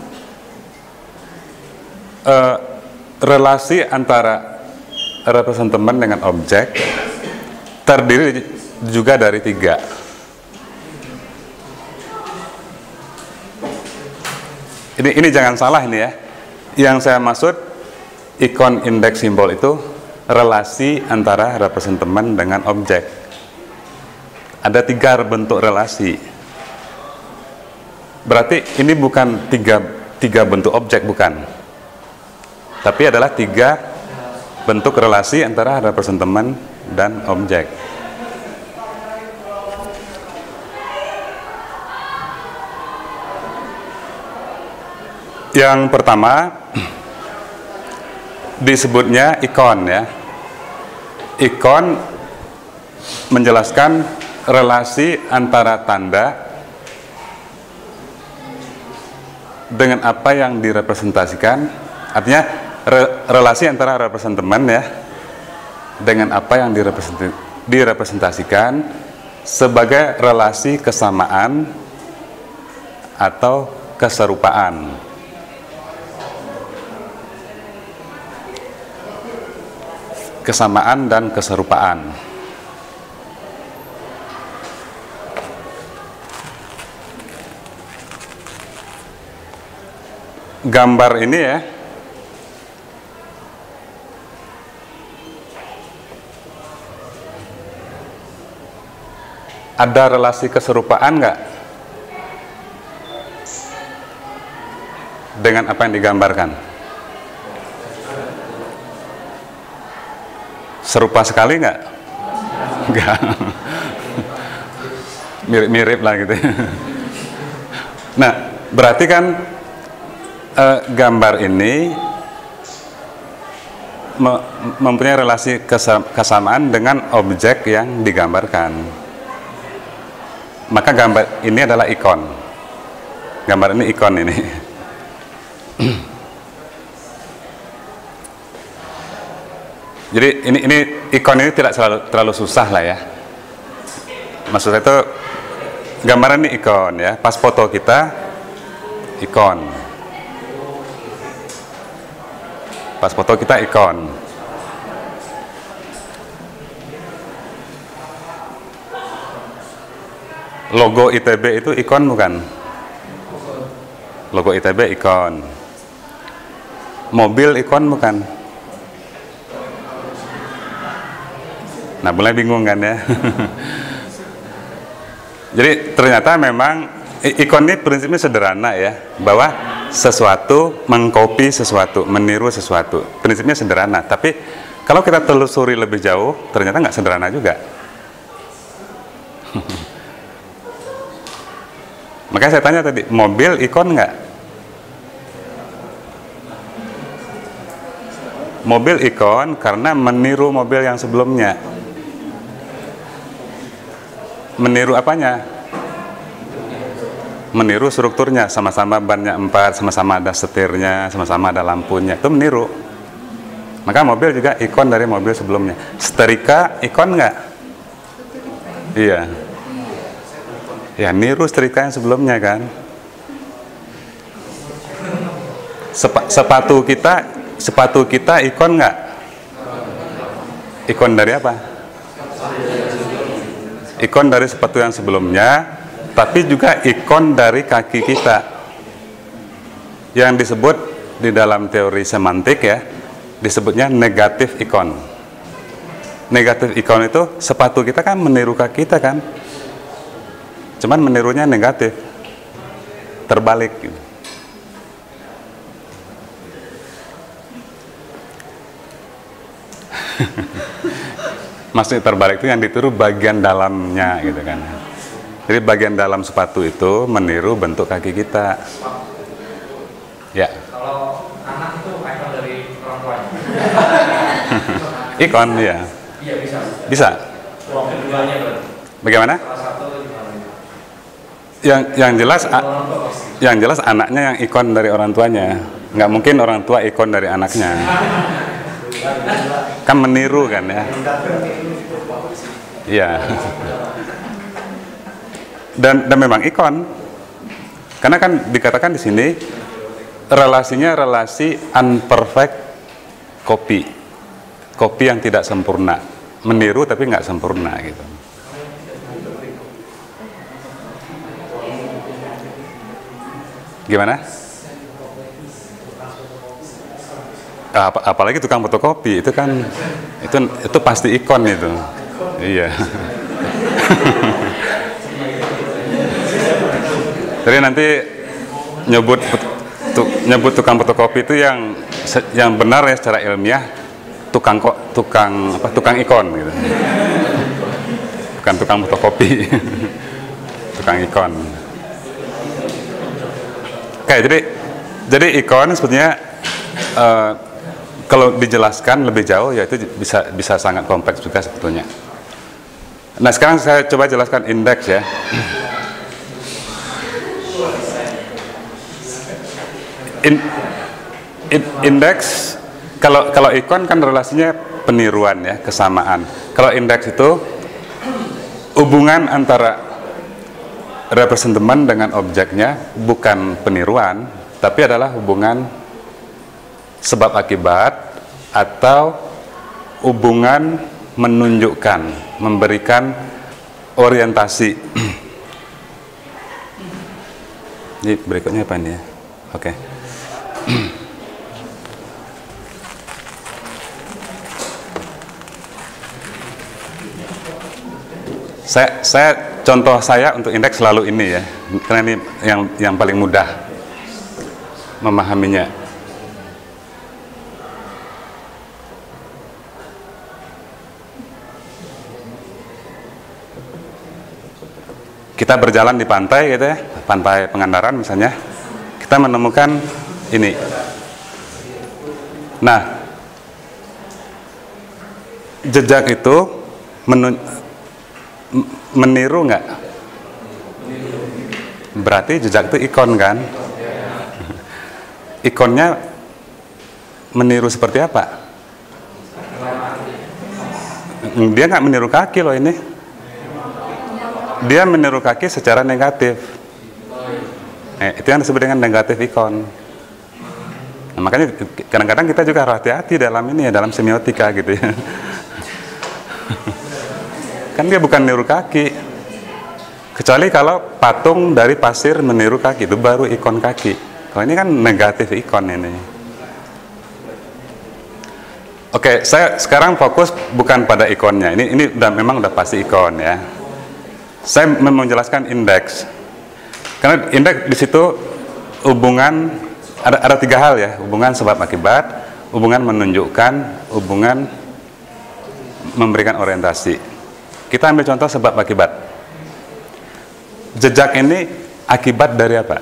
uh, relasi antara representamen dengan objek terdiri juga dari tiga. Ini, ini jangan salah ini ya. Yang saya maksud ikon indeks simbol itu relasi antara representamen dengan objek. Ada tiga bentuk relasi. Berarti ini bukan tiga, tiga bentuk objek, bukan. Tapi adalah tiga bentuk relasi antara representamen dan objek. Yang pertama disebutnya ikon ya. Ikon menjelaskan relasi antara tanda dengan apa yang direpresentasikan. Artinya re relasi antara representamen ya dengan apa yang direpresentasikan sebagai relasi kesamaan atau keserupaan. Kesamaan dan keserupaan. Gambar ini ya, ada relasi keserupaan nggak dengan apa yang digambarkan? Serupa sekali nggak? Nggak. Mirip-mirip lah gitu. Nah, berarti kan eh, gambar ini me mempunyai relasi kesamaan dengan objek yang digambarkan. Maka gambar ini adalah ikon. Gambar ini ikon ini. Jadi ini ini ikon ini tidak terlalu terlalu susah lah ya. Maksud saya itu gambaran ini ikon ya. Pas foto kita ikon. Pas foto kita ikon. Logo I T B itu ikon bukan? Logo I T B ikon. Mobil ikon bukan? Nah, mulai bingung kan ya? Jadi ternyata memang ikon ini prinsipnya sederhana ya, bahwa sesuatu mengcopy sesuatu, meniru sesuatu. Prinsipnya sederhana, tapi kalau kita telusuri lebih jauh, ternyata nggak sederhana juga. Makanya saya tanya tadi, mobil ikon nggak? Mobil ikon karena meniru mobil yang sebelumnya. Meniru apanya? Meniru strukturnya, sama-sama bannya empat, sama-sama ada setirnya, sama-sama ada lampunya, itu meniru. Maka mobil juga ikon dari mobil sebelumnya. Setrika ikon nggak? Iya. Ya, niru setrika yang sebelumnya kan. Sepa, sepatu kita, sepatu kita ikon nggak? Ikon dari apa? Ikon dari sepatu yang sebelumnya, tapi juga ikon dari kaki kita. Yang disebut di dalam teori semantik ya, disebutnya negatif ikon. Negatif ikon itu sepatu kita kan meniru kaki kita kan, cuman menirunya negatif, terbalik gitu. Maksudnya terbalik itu yang ditiru bagian dalamnya gitu kan. Jadi bagian dalam sepatu itu meniru bentuk kaki kita. Ya. Kalau anak itu ikon dari orang tuanya. Ikon ya. Iya bisa. Bisa. Keduanya berarti. Bagaimana? Salah satu gimana? Yang yang jelas yang jelas anaknya yang ikon dari orang tuanya. Nggak mungkin orang tua ikon dari anaknya. Kan meniru kan ya. Iya. Dan dan memang ikon. Karena kan dikatakan di sini relasinya relasi unperfect copy. Copy yang tidak sempurna. Meniru tapi nggak sempurna gitu. Gimana? Ap apalagi tukang fotokopi itu kan itu itu pasti ikon itu. Iya. Jadi nanti nyebut tu, nyebut tukang fotokopi itu yang yang benar ya secara ilmiah tukang kok tukang apa tukang ikon gitu. Bukan tukang fotokopi. Tukang ikon. Oke, jadi jadi ikon sebetulnya uh, kalau dijelaskan lebih jauh ya itu bisa bisa sangat kompleks juga sebetulnya. Nah, sekarang saya coba jelaskan indeks ya. In, in, indeks kalau kalau ikon kan relasinya peniruan ya, kesamaan. Kalau indeks itu hubungan antara representamen dengan objeknya bukan peniruan, tapi adalah hubungan sebab akibat atau hubungan menunjukkan, memberikan orientasi. Ini berikutnya apa ini ya? Oke. Okay. saya saya contoh saya untuk indeks selalu ini ya, karena ini yang yang paling mudah memahaminya. Kita berjalan di pantai gitu ya, pantai Pengandaran misalnya, kita menemukan ini. Nah, jejak itu menun meniru nggak? Berarti jejak itu ikon kan? Ikonnya meniru seperti apa? Dia nggak meniru kaki loh ini. Dia meniru kaki secara negatif. Eh, itu yang disebut dengan negatif ikon. Nah, makanya kadang-kadang kita juga harus hati-hati dalam ini ya, dalam semiotika gitu ya. Kan dia bukan meniru kaki. Kecuali kalau patung dari pasir meniru kaki, itu baru ikon kaki. Kalau ini kan negatif ikon ini. Oke, saya sekarang fokus bukan pada ikonnya. Ini ini udah memang udah pasti ikon ya. Saya mau menjelaskan indeks. Karena indeks di situ hubungan ada ada tiga hal ya, hubungan sebab akibat, hubungan menunjukkan, hubungan memberikan orientasi. Kita ambil contoh sebab akibat. Jejak ini akibat dari apa?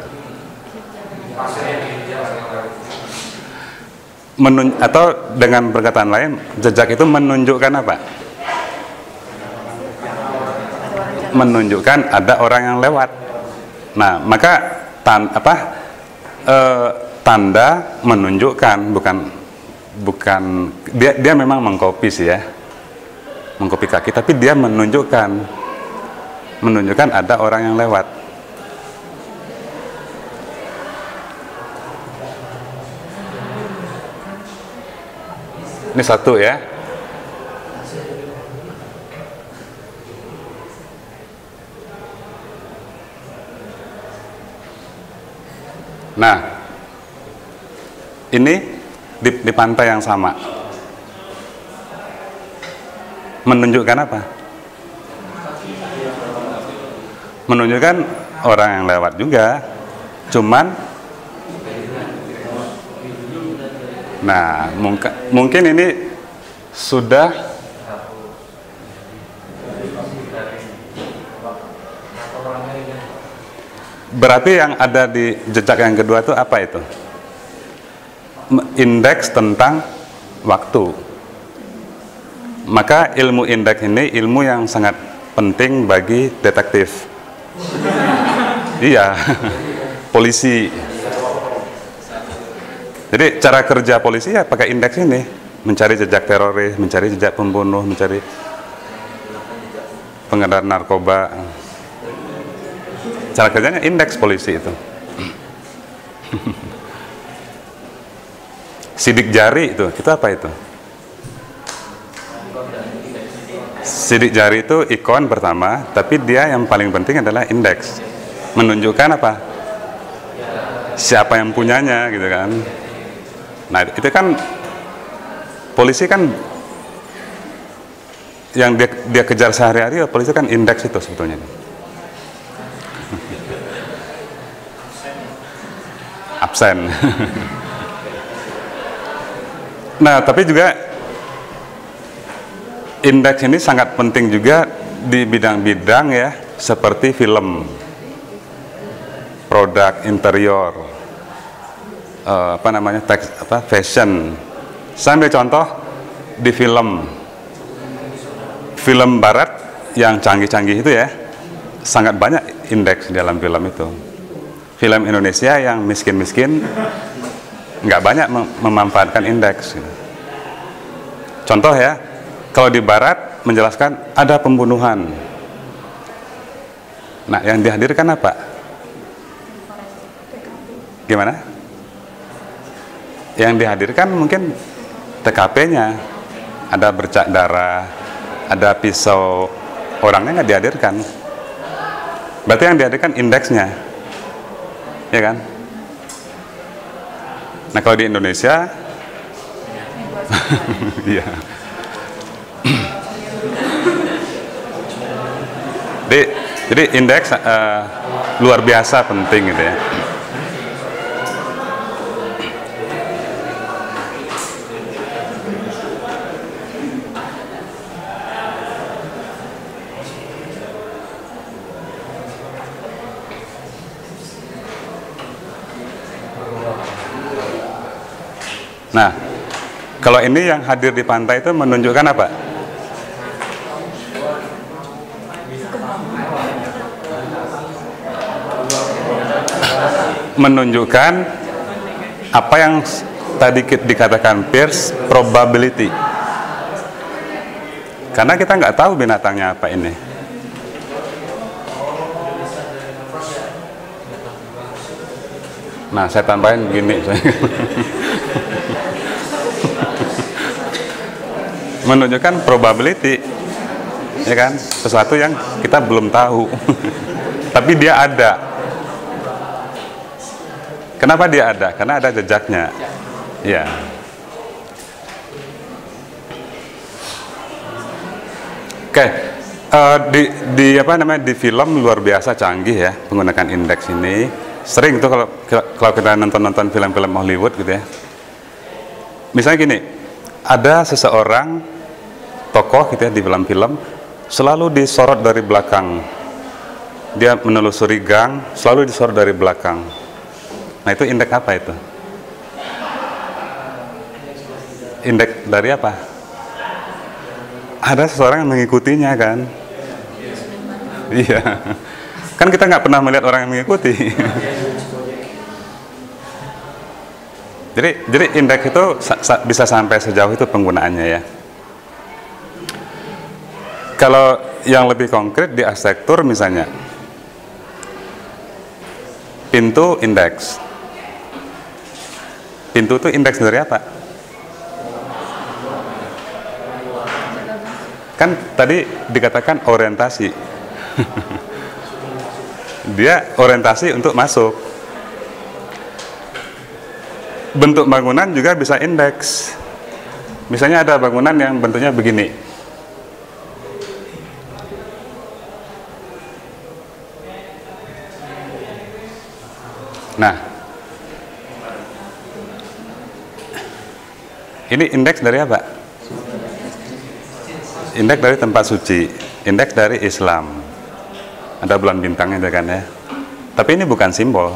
Menun atau dengan perkataan lain, jejak itu menunjukkan apa? Menunjukkan ada orang yang lewat. Nah, maka tan apa e, tanda menunjukkan, bukan bukan dia dia memang mengkopi sih ya, mengkopi kaki, tapi dia menunjukkan menunjukkan ada orang yang lewat. Ini satu ya. Nah, ini di, di pantai yang sama. Menunjukkan apa? Menunjukkan orang yang lewat juga. Cuman nah, mungkin mungkin ini sudah berarti yang ada di jejak yang kedua itu apa itu? Indeks tentang waktu. Maka ilmu indeks ini ilmu yang sangat penting bagi detektif. Iya, polisi. Jadi cara kerja polisi ya pakai indeks ini, mencari jejak teroris, mencari jejak pembunuh, mencari pengedar narkoba. Cara kerjanya indeks polisi itu. Sidik jari itu, itu apa itu? Sidik jari itu ikon pertama, tapi dia yang paling penting adalah indeks. Menunjukkan apa? Siapa yang punyanya gitu kan. Nah, itu kan polisi kan yang dia, dia kejar sehari-hari, polisi kan indeks itu sebetulnya. Absen. Nah, tapi juga indeks ini sangat penting juga di bidang-bidang ya, seperti film, produk interior, uh, apa namanya, teks, apa, fashion. Saya ambil contoh di film, film Barat yang canggih-canggih itu ya, sangat banyak indeks di dalam film itu. Film Indonesia yang miskin-miskin nggak banyak mem memanfaatkan indeks. Contoh ya, kalau di Barat menjelaskan ada pembunuhan. Nah, yang dihadirkan apa? Gimana? Yang dihadirkan mungkin T K P-nya, ada bercak darah, ada pisau, orangnya nggak dihadirkan. Berarti yang dihadirkan indeksnya, ya kan? Nah, kalau di Indonesia, iya. Jadi, jadi indeks uh, luar biasa penting gitu ya. Nah, kalau ini yang hadir di pantai itu menunjukkan apa? Menunjukkan apa yang tadi dikatakan Peirce, probability. Karena kita nggak tahu binatangnya apa ini. Nah, saya tambahin gini. Menunjukkan probability, ya kan, sesuatu yang kita belum tahu tapi dia ada. Kenapa dia ada? Karena ada jejaknya. Ya. Oke, uh, di, di apa namanya di film luar biasa canggih ya menggunakan indeks ini. Sering tuh kalau kalau kita nonton-nonton film-film Hollywood gitu ya. Misalnya gini, ada seseorang tokoh gitu ya di film-film selalu disorot dari belakang. Dia menelusuri gang, selalu disorot dari belakang. Nah itu indeks apa itu? Indeks dari apa? Ada seseorang yang mengikutinya kan? Iya. Kan kita nggak pernah melihat orang yang mengikuti. Jadi, jadi indeks itu sa sa bisa sampai sejauh itu penggunaannya ya. Kalau yang lebih konkret di arsitektur misalnya, pintu indeks. Pintu itu indeks dari apa? Kan tadi dikatakan orientasi. Dia orientasi untuk masuk. Bentuk bangunan juga bisa indeks. Misalnya ada bangunan yang bentuknya begini. Nah, ini indeks dari apa? Indeks dari tempat suci, indeks dari Islam. Ada bulan bintangnya kan ya. Tapi ini bukan simbol.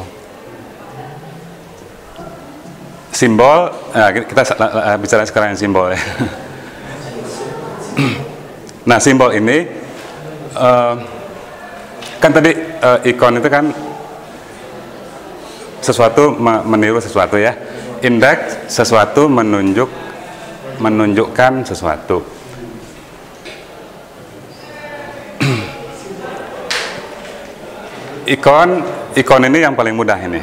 Simbol, nah kita bicara sekarang yang simbol ya. Nah simbol ini, uh, kan tadi uh, ikon itu kan sesuatu meniru sesuatu ya. Indeks sesuatu menunjuk, menunjukkan sesuatu. Ikon, ikon ini yang paling mudah ini.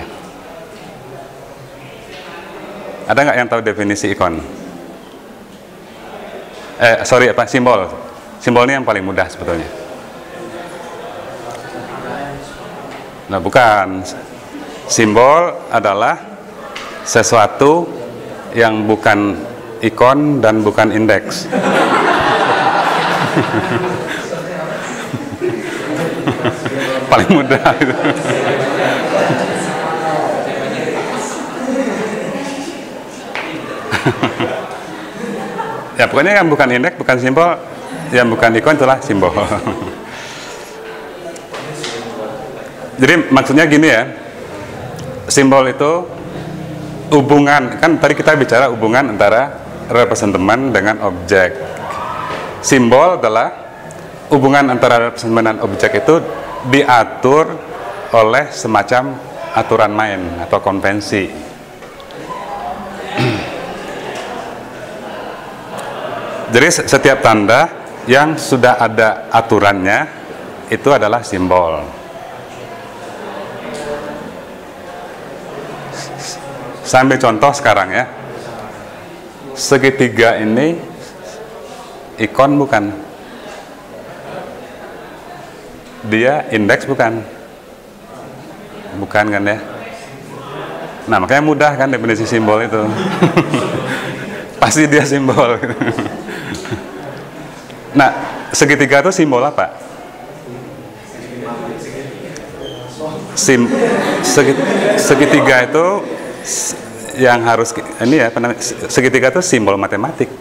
Ada nggak yang tahu definisi ikon? Eh, sorry apa? Simbol. Simbol ini yang paling mudah sebetulnya. Nah, bukan. Simbol adalah sesuatu yang bukan ikon dan bukan indeks. Paling mudah itu. Ya pokoknya yang bukan indeks, bukan simbol, yang bukan ikon itulah simbol. Jadi maksudnya gini ya, simbol itu hubungan, kan tadi kita bicara hubungan antara representamen dengan objek. Simbol adalah hubungan antara representamen dan objek itu diatur oleh semacam aturan main atau konvensi. Jadi setiap tanda yang sudah ada aturannya itu adalah simbol. Sambil contoh sekarang ya, segitiga ini ikon bukan? Dia indeks bukan? Bukan kan ya? Nah makanya mudah kan definisi simbol itu. Pasti dia simbol. Nah segitiga itu simbol apa? Sim, segit, segitiga itu yang harus ini ya, segitiga itu simbol matematik.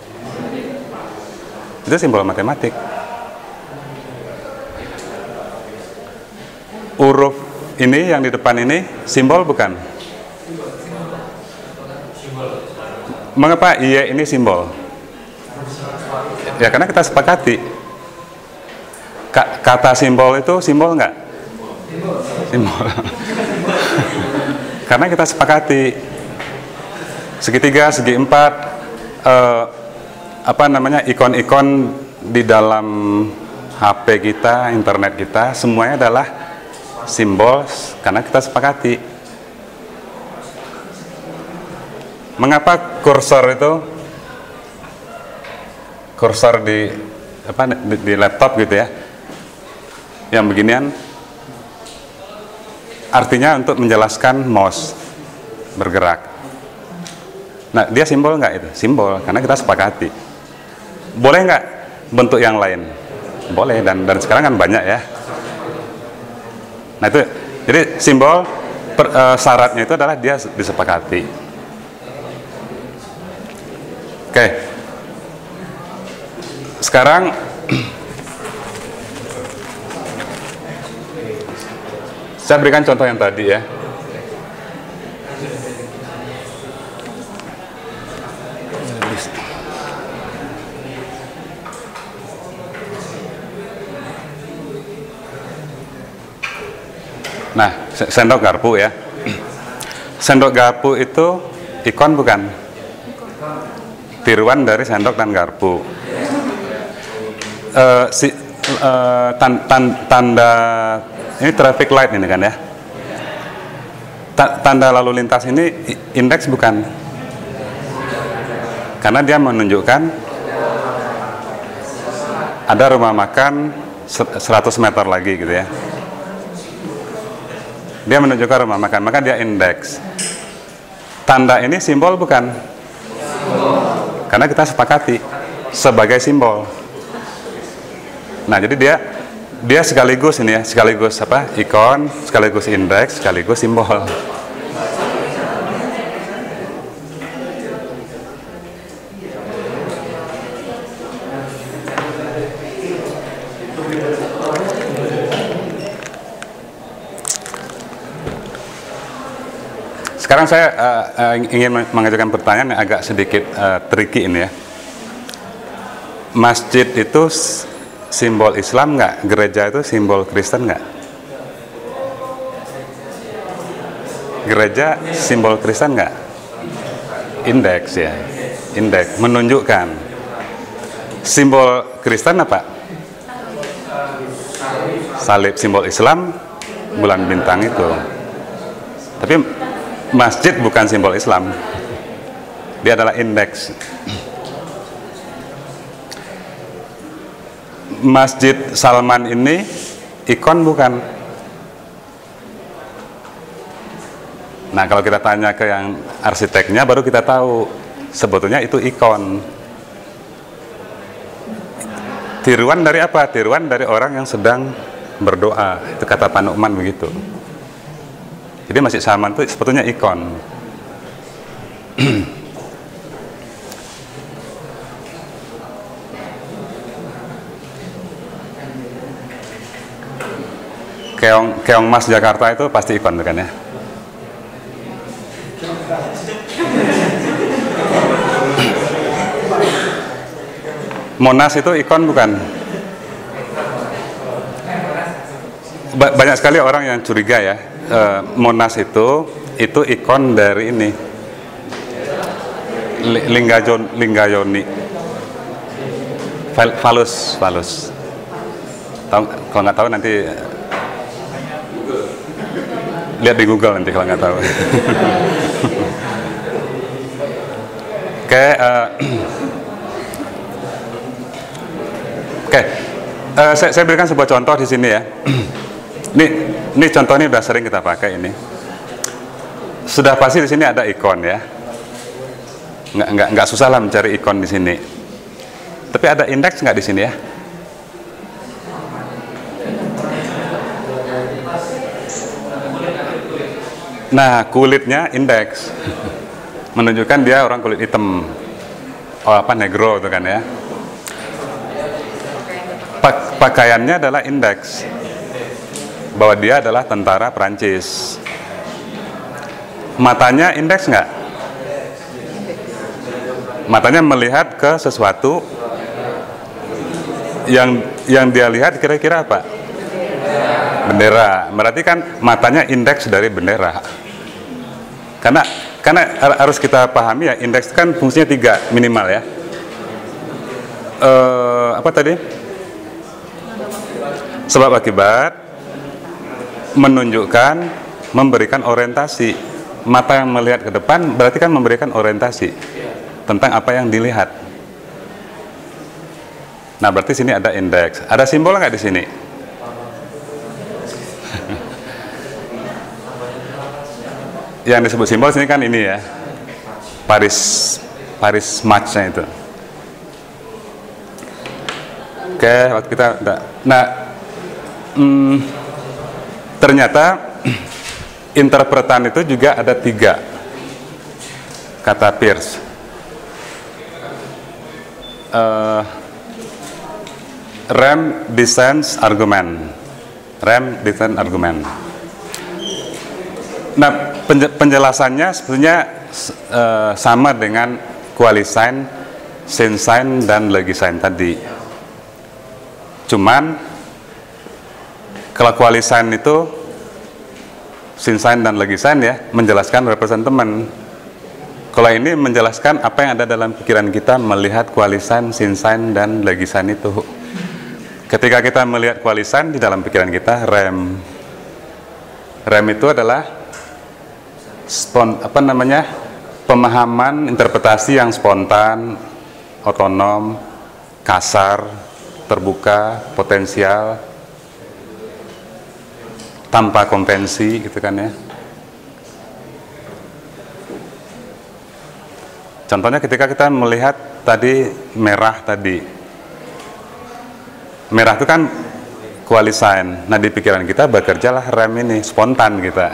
Itu simbol matematik. Huruf ini yang di depan ini simbol bukan? Mengapa iya ini simbol? Ya karena kita sepakati. Ka kata simbol itu simbol nggak? Simbol. Karena kita sepakati. Segitiga, segi empat, eh, apa namanya ikon-ikon di dalam H P kita, internet kita, semuanya adalah simbol karena kita sepakati. Mengapa kursor itu kursor di apa di, di laptop gitu ya, yang beginian artinya untuk menjelaskan mouse. bergerak. Nah, dia simbol nggak itu? Simbol, karena kita sepakati. Boleh nggak bentuk yang lain? Boleh, dan dan sekarang kan banyak ya. Nah itu, jadi simbol per, uh, syaratnya itu adalah dia disepakati. Oke, sekarang saya berikan contoh yang tadi ya. Nah, sendok garpu ya. Sendok garpu itu ikon bukan? Tiruan dari sendok dan garpu. Uh, si, uh, tan, tan, tanda ini traffic light ini kan ya. Ta, tanda lalu lintas ini indeks bukan? Karena dia menunjukkan ada rumah makan seratus meter lagi gitu ya. Dia menunjukkan rumah makan, maka dia indeks. Tanda ini simbol bukan? Karena kita sepakati sebagai simbol. Nah, jadi dia dia sekaligus ini ya, sekaligus apa? Ikon, sekaligus indeks, sekaligus simbol. Sekarang saya uh, uh, ingin mengajukan pertanyaan yang agak sedikit uh, tricky ini ya. Masjid itu simbol Islam nggak? Gereja itu simbol Kristen nggak? Gereja simbol Kristen nggak? Indeks ya, indeks menunjukkan. Simbol Kristen apa? Salib. Simbol Islam bulan bintang itu. Tapi masjid bukan simbol Islam, dia adalah indeks. Masjid Salman ini ikon bukan? Nah, kalau kita tanya ke yang arsiteknya baru kita tahu sebetulnya itu ikon. Tiruan dari apa? Tiruan dari orang yang sedang berdoa. Itu kata Pak Nukman begitu. Jadi Masjid Salman itu sebetulnya ikon. Keong, Keong Mas Jakarta itu pasti ikon bukan ya? Monas itu ikon bukan? Ba banyak sekali orang yang curiga ya. Uh, Monas itu itu ikon dari ini Linggajon, Linggayoni Fal Falus Falus tahu, kalau nggak tahu nanti lihat di Google nanti kalau nggak tahu. Oke, okay, uh, oke okay. uh, saya, saya berikan sebuah contoh di sini ya. Ini, ini contoh ini udah sering kita pakai ini. Sudah pasti di sini ada ikon ya. Nggak, nggak, nggak susah lah mencari ikon di sini. Tapi ada indeks nggak di sini ya? Nah, kulitnya indeks. Menunjukkan dia orang kulit hitam. Oh, apa, negro itu kan ya. Pak, pakaiannya adalah indeks. Bahwa dia adalah tentara Perancis. Matanya indeks nggak? Matanya melihat ke sesuatu yang yang dia lihat kira-kira apa? Bendera. Berarti kan matanya indeks dari bendera. Karena karena harus kita pahami ya, indeks kan fungsinya tiga minimal ya. Uh, apa tadi? Sebab akibat, menunjukkan, memberikan orientasi. Mata yang melihat ke depan berarti kan memberikan orientasi tentang apa yang dilihat. Nah, berarti sini ada indeks. Ada simbol nggak di sini? yang disebut simbol sini kan ini ya, Paris Paris Match-nya itu. Oke, waktu kita udah. Nah, hmm, ternyata interpretan itu juga ada tiga, kata Peirce. Uh, rem, descent, argument. Rem, descent, argument. Nah, penjelasannya sebetulnya uh, sama dengan qualisign, sinsign, dan legisign tadi. Cuman kalau qualisign itu sinsign dan legisign ya menjelaskan representment. Kalau ini menjelaskan apa yang ada dalam pikiran kita melihat qualisign, sinsign, dan legisign itu. Ketika kita melihat qualisign di dalam pikiran kita, rem. Rem itu adalah spon, apa namanya, pemahaman, interpretasi yang spontan, otonom, kasar, terbuka, potensial, tanpa konvensi, gitu kan ya. Contohnya ketika kita melihat tadi merah tadi, merah itu kan qualisign. Nah di pikiran kita bekerjalah rem ini, spontan kita,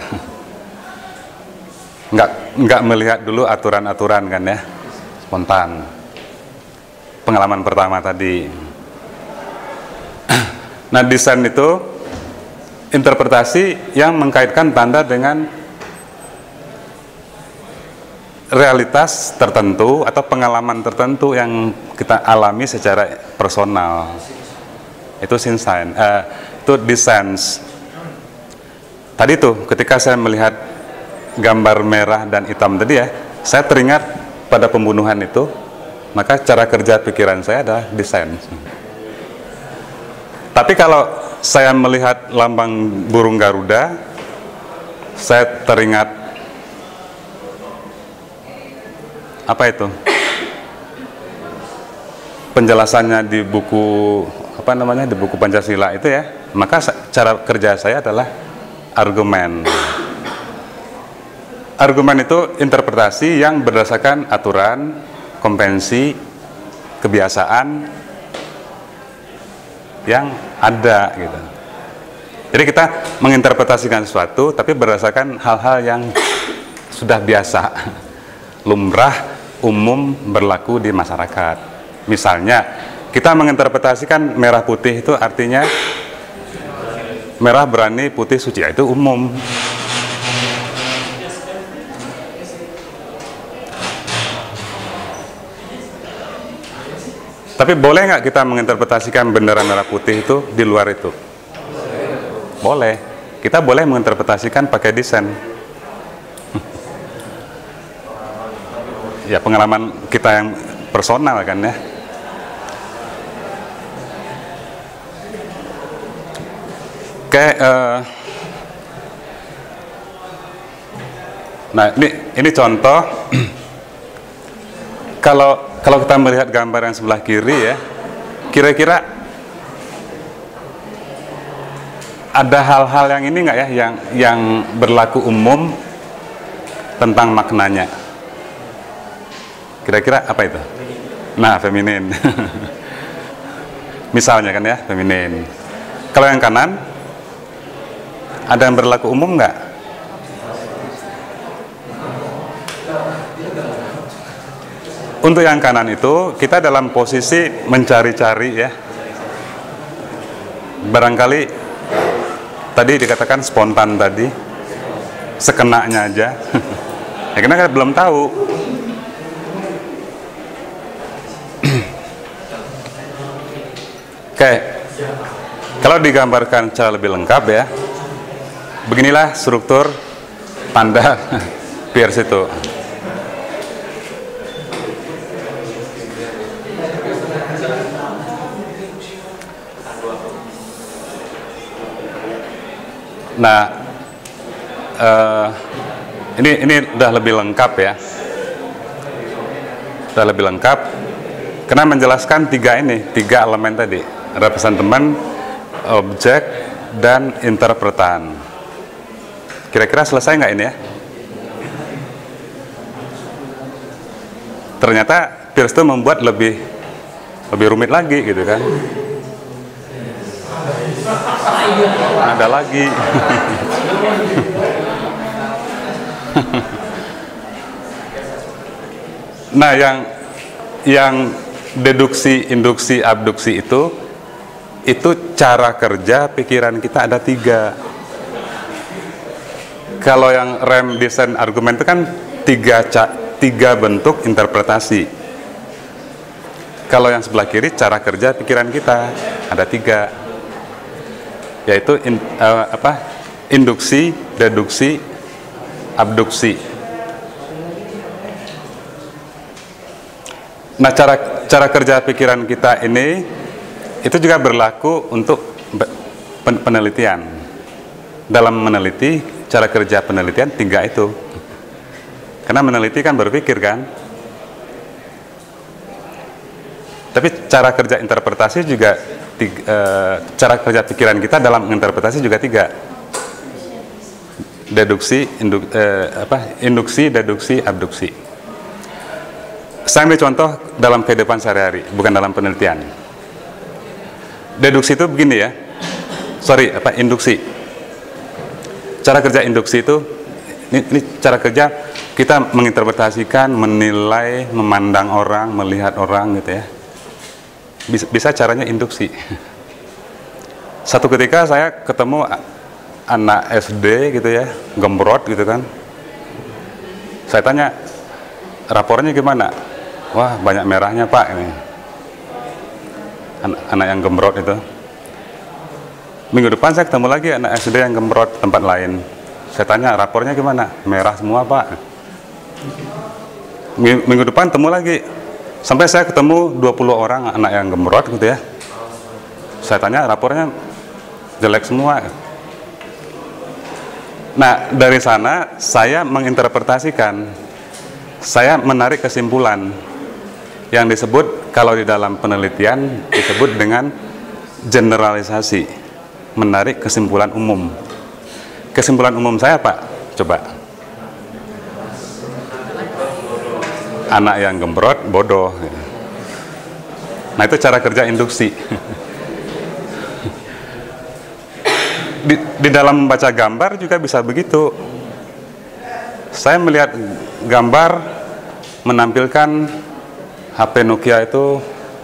nggak nggak melihat dulu aturan-aturan kan ya, spontan. Pengalaman pertama tadi. Nah desain itu interpretasi yang mengkaitkan tanda dengan realitas tertentu atau pengalaman tertentu yang kita alami secara personal. Itu sinsign, uh, itu descent. Tadi tuh ketika saya melihat gambar merah dan hitam tadi ya, saya teringat pada pembunuhan itu, maka cara kerja pikiran saya adalah descent. Tapi kalau saya melihat lambang burung Garuda, saya teringat apa itu? Penjelasannya di buku apa namanya di buku Pancasila itu ya, maka cara kerja saya adalah argumen. Argumen itu interpretasi yang berdasarkan aturan, konvensi, kebiasaan yang ada gitu. Jadi kita menginterpretasikan sesuatu tapi berdasarkan hal-hal yang sudah biasa, lumrah, umum, berlaku di masyarakat. Misalnya kita menginterpretasikan merah putih itu artinya merah berani, putih suci, itu umum. Tapi boleh nggak kita menginterpretasikan bendera merah putih itu di luar itu? Boleh. Kita boleh menginterpretasikan pakai desain. Ya pengalaman kita yang personal kan ya. Oke, uh, nah ini ini contoh. Kalau kalau kita melihat gambar yang sebelah kiri ya, kira-kira ada hal-hal yang ini nggak ya, yang yang berlaku umum tentang maknanya? Kira-kira apa itu? Nah, feminin. Misalnya kan ya, feminin. Kalau yang kanan, ada yang berlaku umum nggak? Untuk yang kanan itu, kita dalam posisi mencari-cari ya. Barangkali tadi dikatakan spontan tadi, sekenanya aja. Ya karena kita belum tahu. Oke, kalau digambarkan secara lebih lengkap ya, beginilah struktur tanda Peirce itu. Nah, uh, ini ini udah lebih lengkap ya, udah lebih lengkap karena menjelaskan tiga ini, tiga elemen tadi, representment, objek, dan interpretan. Kira-kira selesai nggak ini ya? ternyata Peirce itu membuat lebih lebih rumit lagi gitu kan. Ada lagi. Nah, yang yang deduksi, induksi, abduksi itu itu cara kerja pikiran kita ada tiga. Kalau yang rem design argumen itu kan tiga tiga bentuk interpretasi. Kalau yang sebelah kiri cara kerja pikiran kita ada tiga, yaitu in, uh, apa induksi, deduksi, abduksi. Nah, cara cara kerja pikiran kita ini itu juga berlaku untuk pen, penelitian. Dalam meneliti, cara kerja penelitian tiga itu. Karena meneliti kan berpikir kan. Tapi cara kerja interpretasi juga tiga, uh, cara kerja pikiran kita dalam menginterpretasi juga tiga. Deduksi, induk, uh, apa, induksi, deduksi, abduksi. Saya ambil contoh dalam kehidupan sehari-hari, bukan dalam penelitian. Deduksi itu begini ya, sorry, apa induksi. Cara kerja induksi itu, ini, ini cara kerja kita menginterpretasikan, menilai, memandang orang, melihat orang gitu ya. Bisa, bisa caranya induksi. Satu ketika saya ketemu anak S D gitu ya, gembrot gitu kan. Saya tanya, rapornya gimana? Wah, banyak merahnya Pak ini. Anak, anak yang gembrot itu. Minggu depan saya ketemu lagi anak S D yang gembrot tempat lain. Saya tanya, rapornya gimana? Merah semua Pak. Minggu, minggu depan ketemu lagi. Sampai saya ketemu dua puluh orang anak yang gembrot gitu ya. Saya tanya, rapornya jelek semua. Nah, dari sana saya menginterpretasikan, saya menarik kesimpulan yang disebut kalau di dalam penelitian disebut dengan generalisasi, menarik kesimpulan umum. Kesimpulan umum saya Pak, coba. Anak yang gembrot bodoh. Nah, itu cara kerja induksi. Di, di dalam membaca gambar juga bisa begitu. Saya melihat gambar menampilkan H P Nokia itu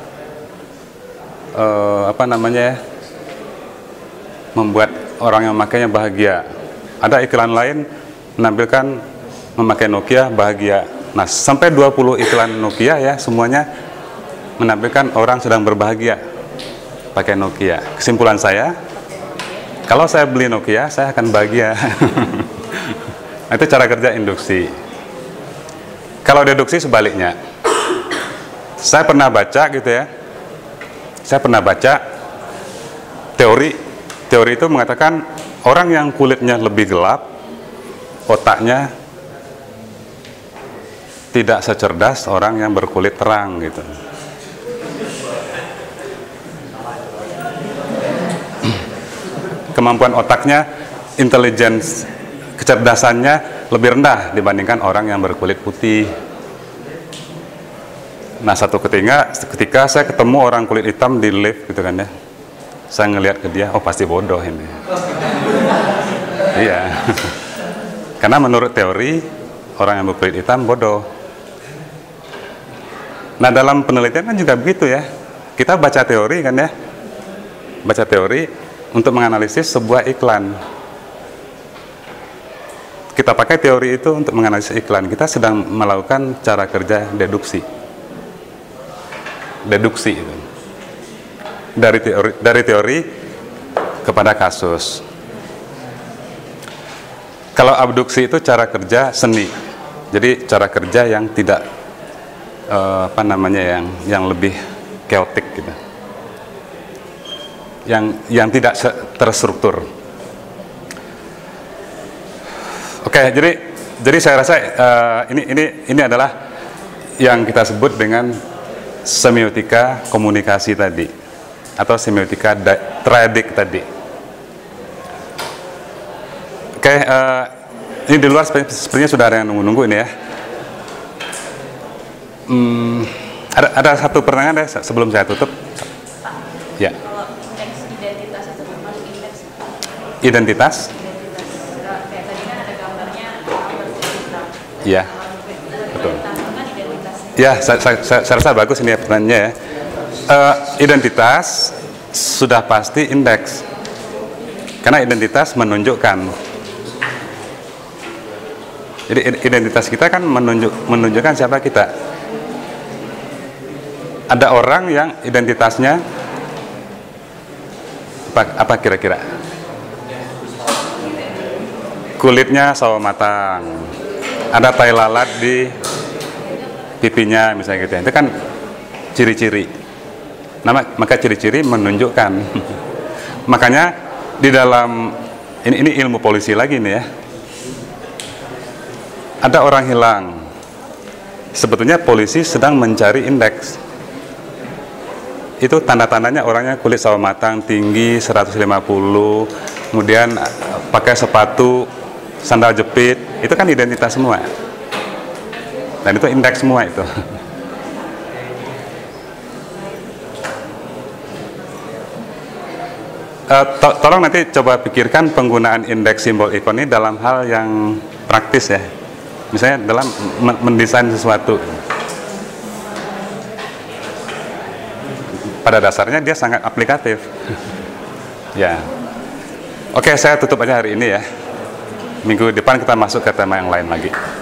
eh, apa namanya ya, membuat orang yang memakainya bahagia. Ada iklan lain menampilkan memakai Nokia bahagia. Nah, sampai dua puluh iklan Nokia ya, semuanya menampilkan orang sedang berbahagia pakai Nokia. Kesimpulan saya, kalau saya beli Nokia, saya akan bahagia. Nah, itu cara kerja induksi. Kalau deduksi sebaliknya. Saya pernah baca gitu ya. Saya pernah baca teori. Teori itu mengatakan orang yang kulitnya lebih gelap, otaknya tidak secerdas orang yang berkulit terang gitu. Kemampuan otaknya, intelligence, kecerdasannya lebih rendah dibandingkan orang yang berkulit putih. Nah, satu ketika, ketika saya ketemu orang kulit hitam di lift gitu kan ya, saya ngelihat ke dia, oh pasti bodoh ini. Iya. Karena menurut teori, orang yang berkulit hitam bodoh. Nah, dalam penelitian kan juga begitu ya. Kita baca teori kan ya, baca teori untuk menganalisis sebuah iklan. Kita pakai teori itu untuk menganalisis iklan. Kita sedang melakukan cara kerja deduksi. Deduksi itu. Dari teori, dari teori kepada kasus. Kalau abduksi itu cara kerja seni. Jadi cara kerja yang tidak eh, apa namanya yang yang lebih chaotic gitu. Yang yang tidak terstruktur. Oke, jadi jadi saya rasa uh, ini ini ini adalah yang kita sebut dengan semiotika komunikasi tadi atau semiotika triadic tadi. Oke, uh, ini di luar sepertinya sudah ada yang nunggu-nunggu ini ya. Hmm, ada, ada satu pertanyaan deh sebelum saya tutup. Pak, Ya. kalau indeks identitas itu termasuk indeks Identitas? identitas eh, kayak tadi kan ada gambarnya gambar digital. Ya. Betul. Kan identitasnya. Ya, saya, saya, saya, saya rasa bagus ini ya pertanyaannya ya. Eh, identitas sudah pasti indeks. Karena identitas menunjukkan. Jadi identitas kita kan menunjuk, menunjukkan siapa kita. Ada orang yang identitasnya apa, apa kira-kira? Kulitnya sawo matang, ada tai lalat di pipinya misalnya gitu. Itu kan ciri-ciri. Nah, maka ciri-ciri menunjukkan. Makanya di dalam ini, ini ilmu polisi lagi nih ya. Ada orang hilang. Sebetulnya polisi sedang mencari indeks. Itu tanda-tandanya orangnya kulit sawo matang, tinggi seratus lima puluh, kemudian pakai sepatu, sandal jepit, itu kan identitas semua. Dan itu indeks semua itu. Uh, to tolong nanti coba pikirkan penggunaan indeks simbol ikon ini dalam hal yang praktis ya. Misalnya dalam mendesain sesuatu. Pada dasarnya dia sangat aplikatif. Ya. Oke, saya tutup aja hari ini ya. Minggu depan kita masuk ke tema yang lain lagi.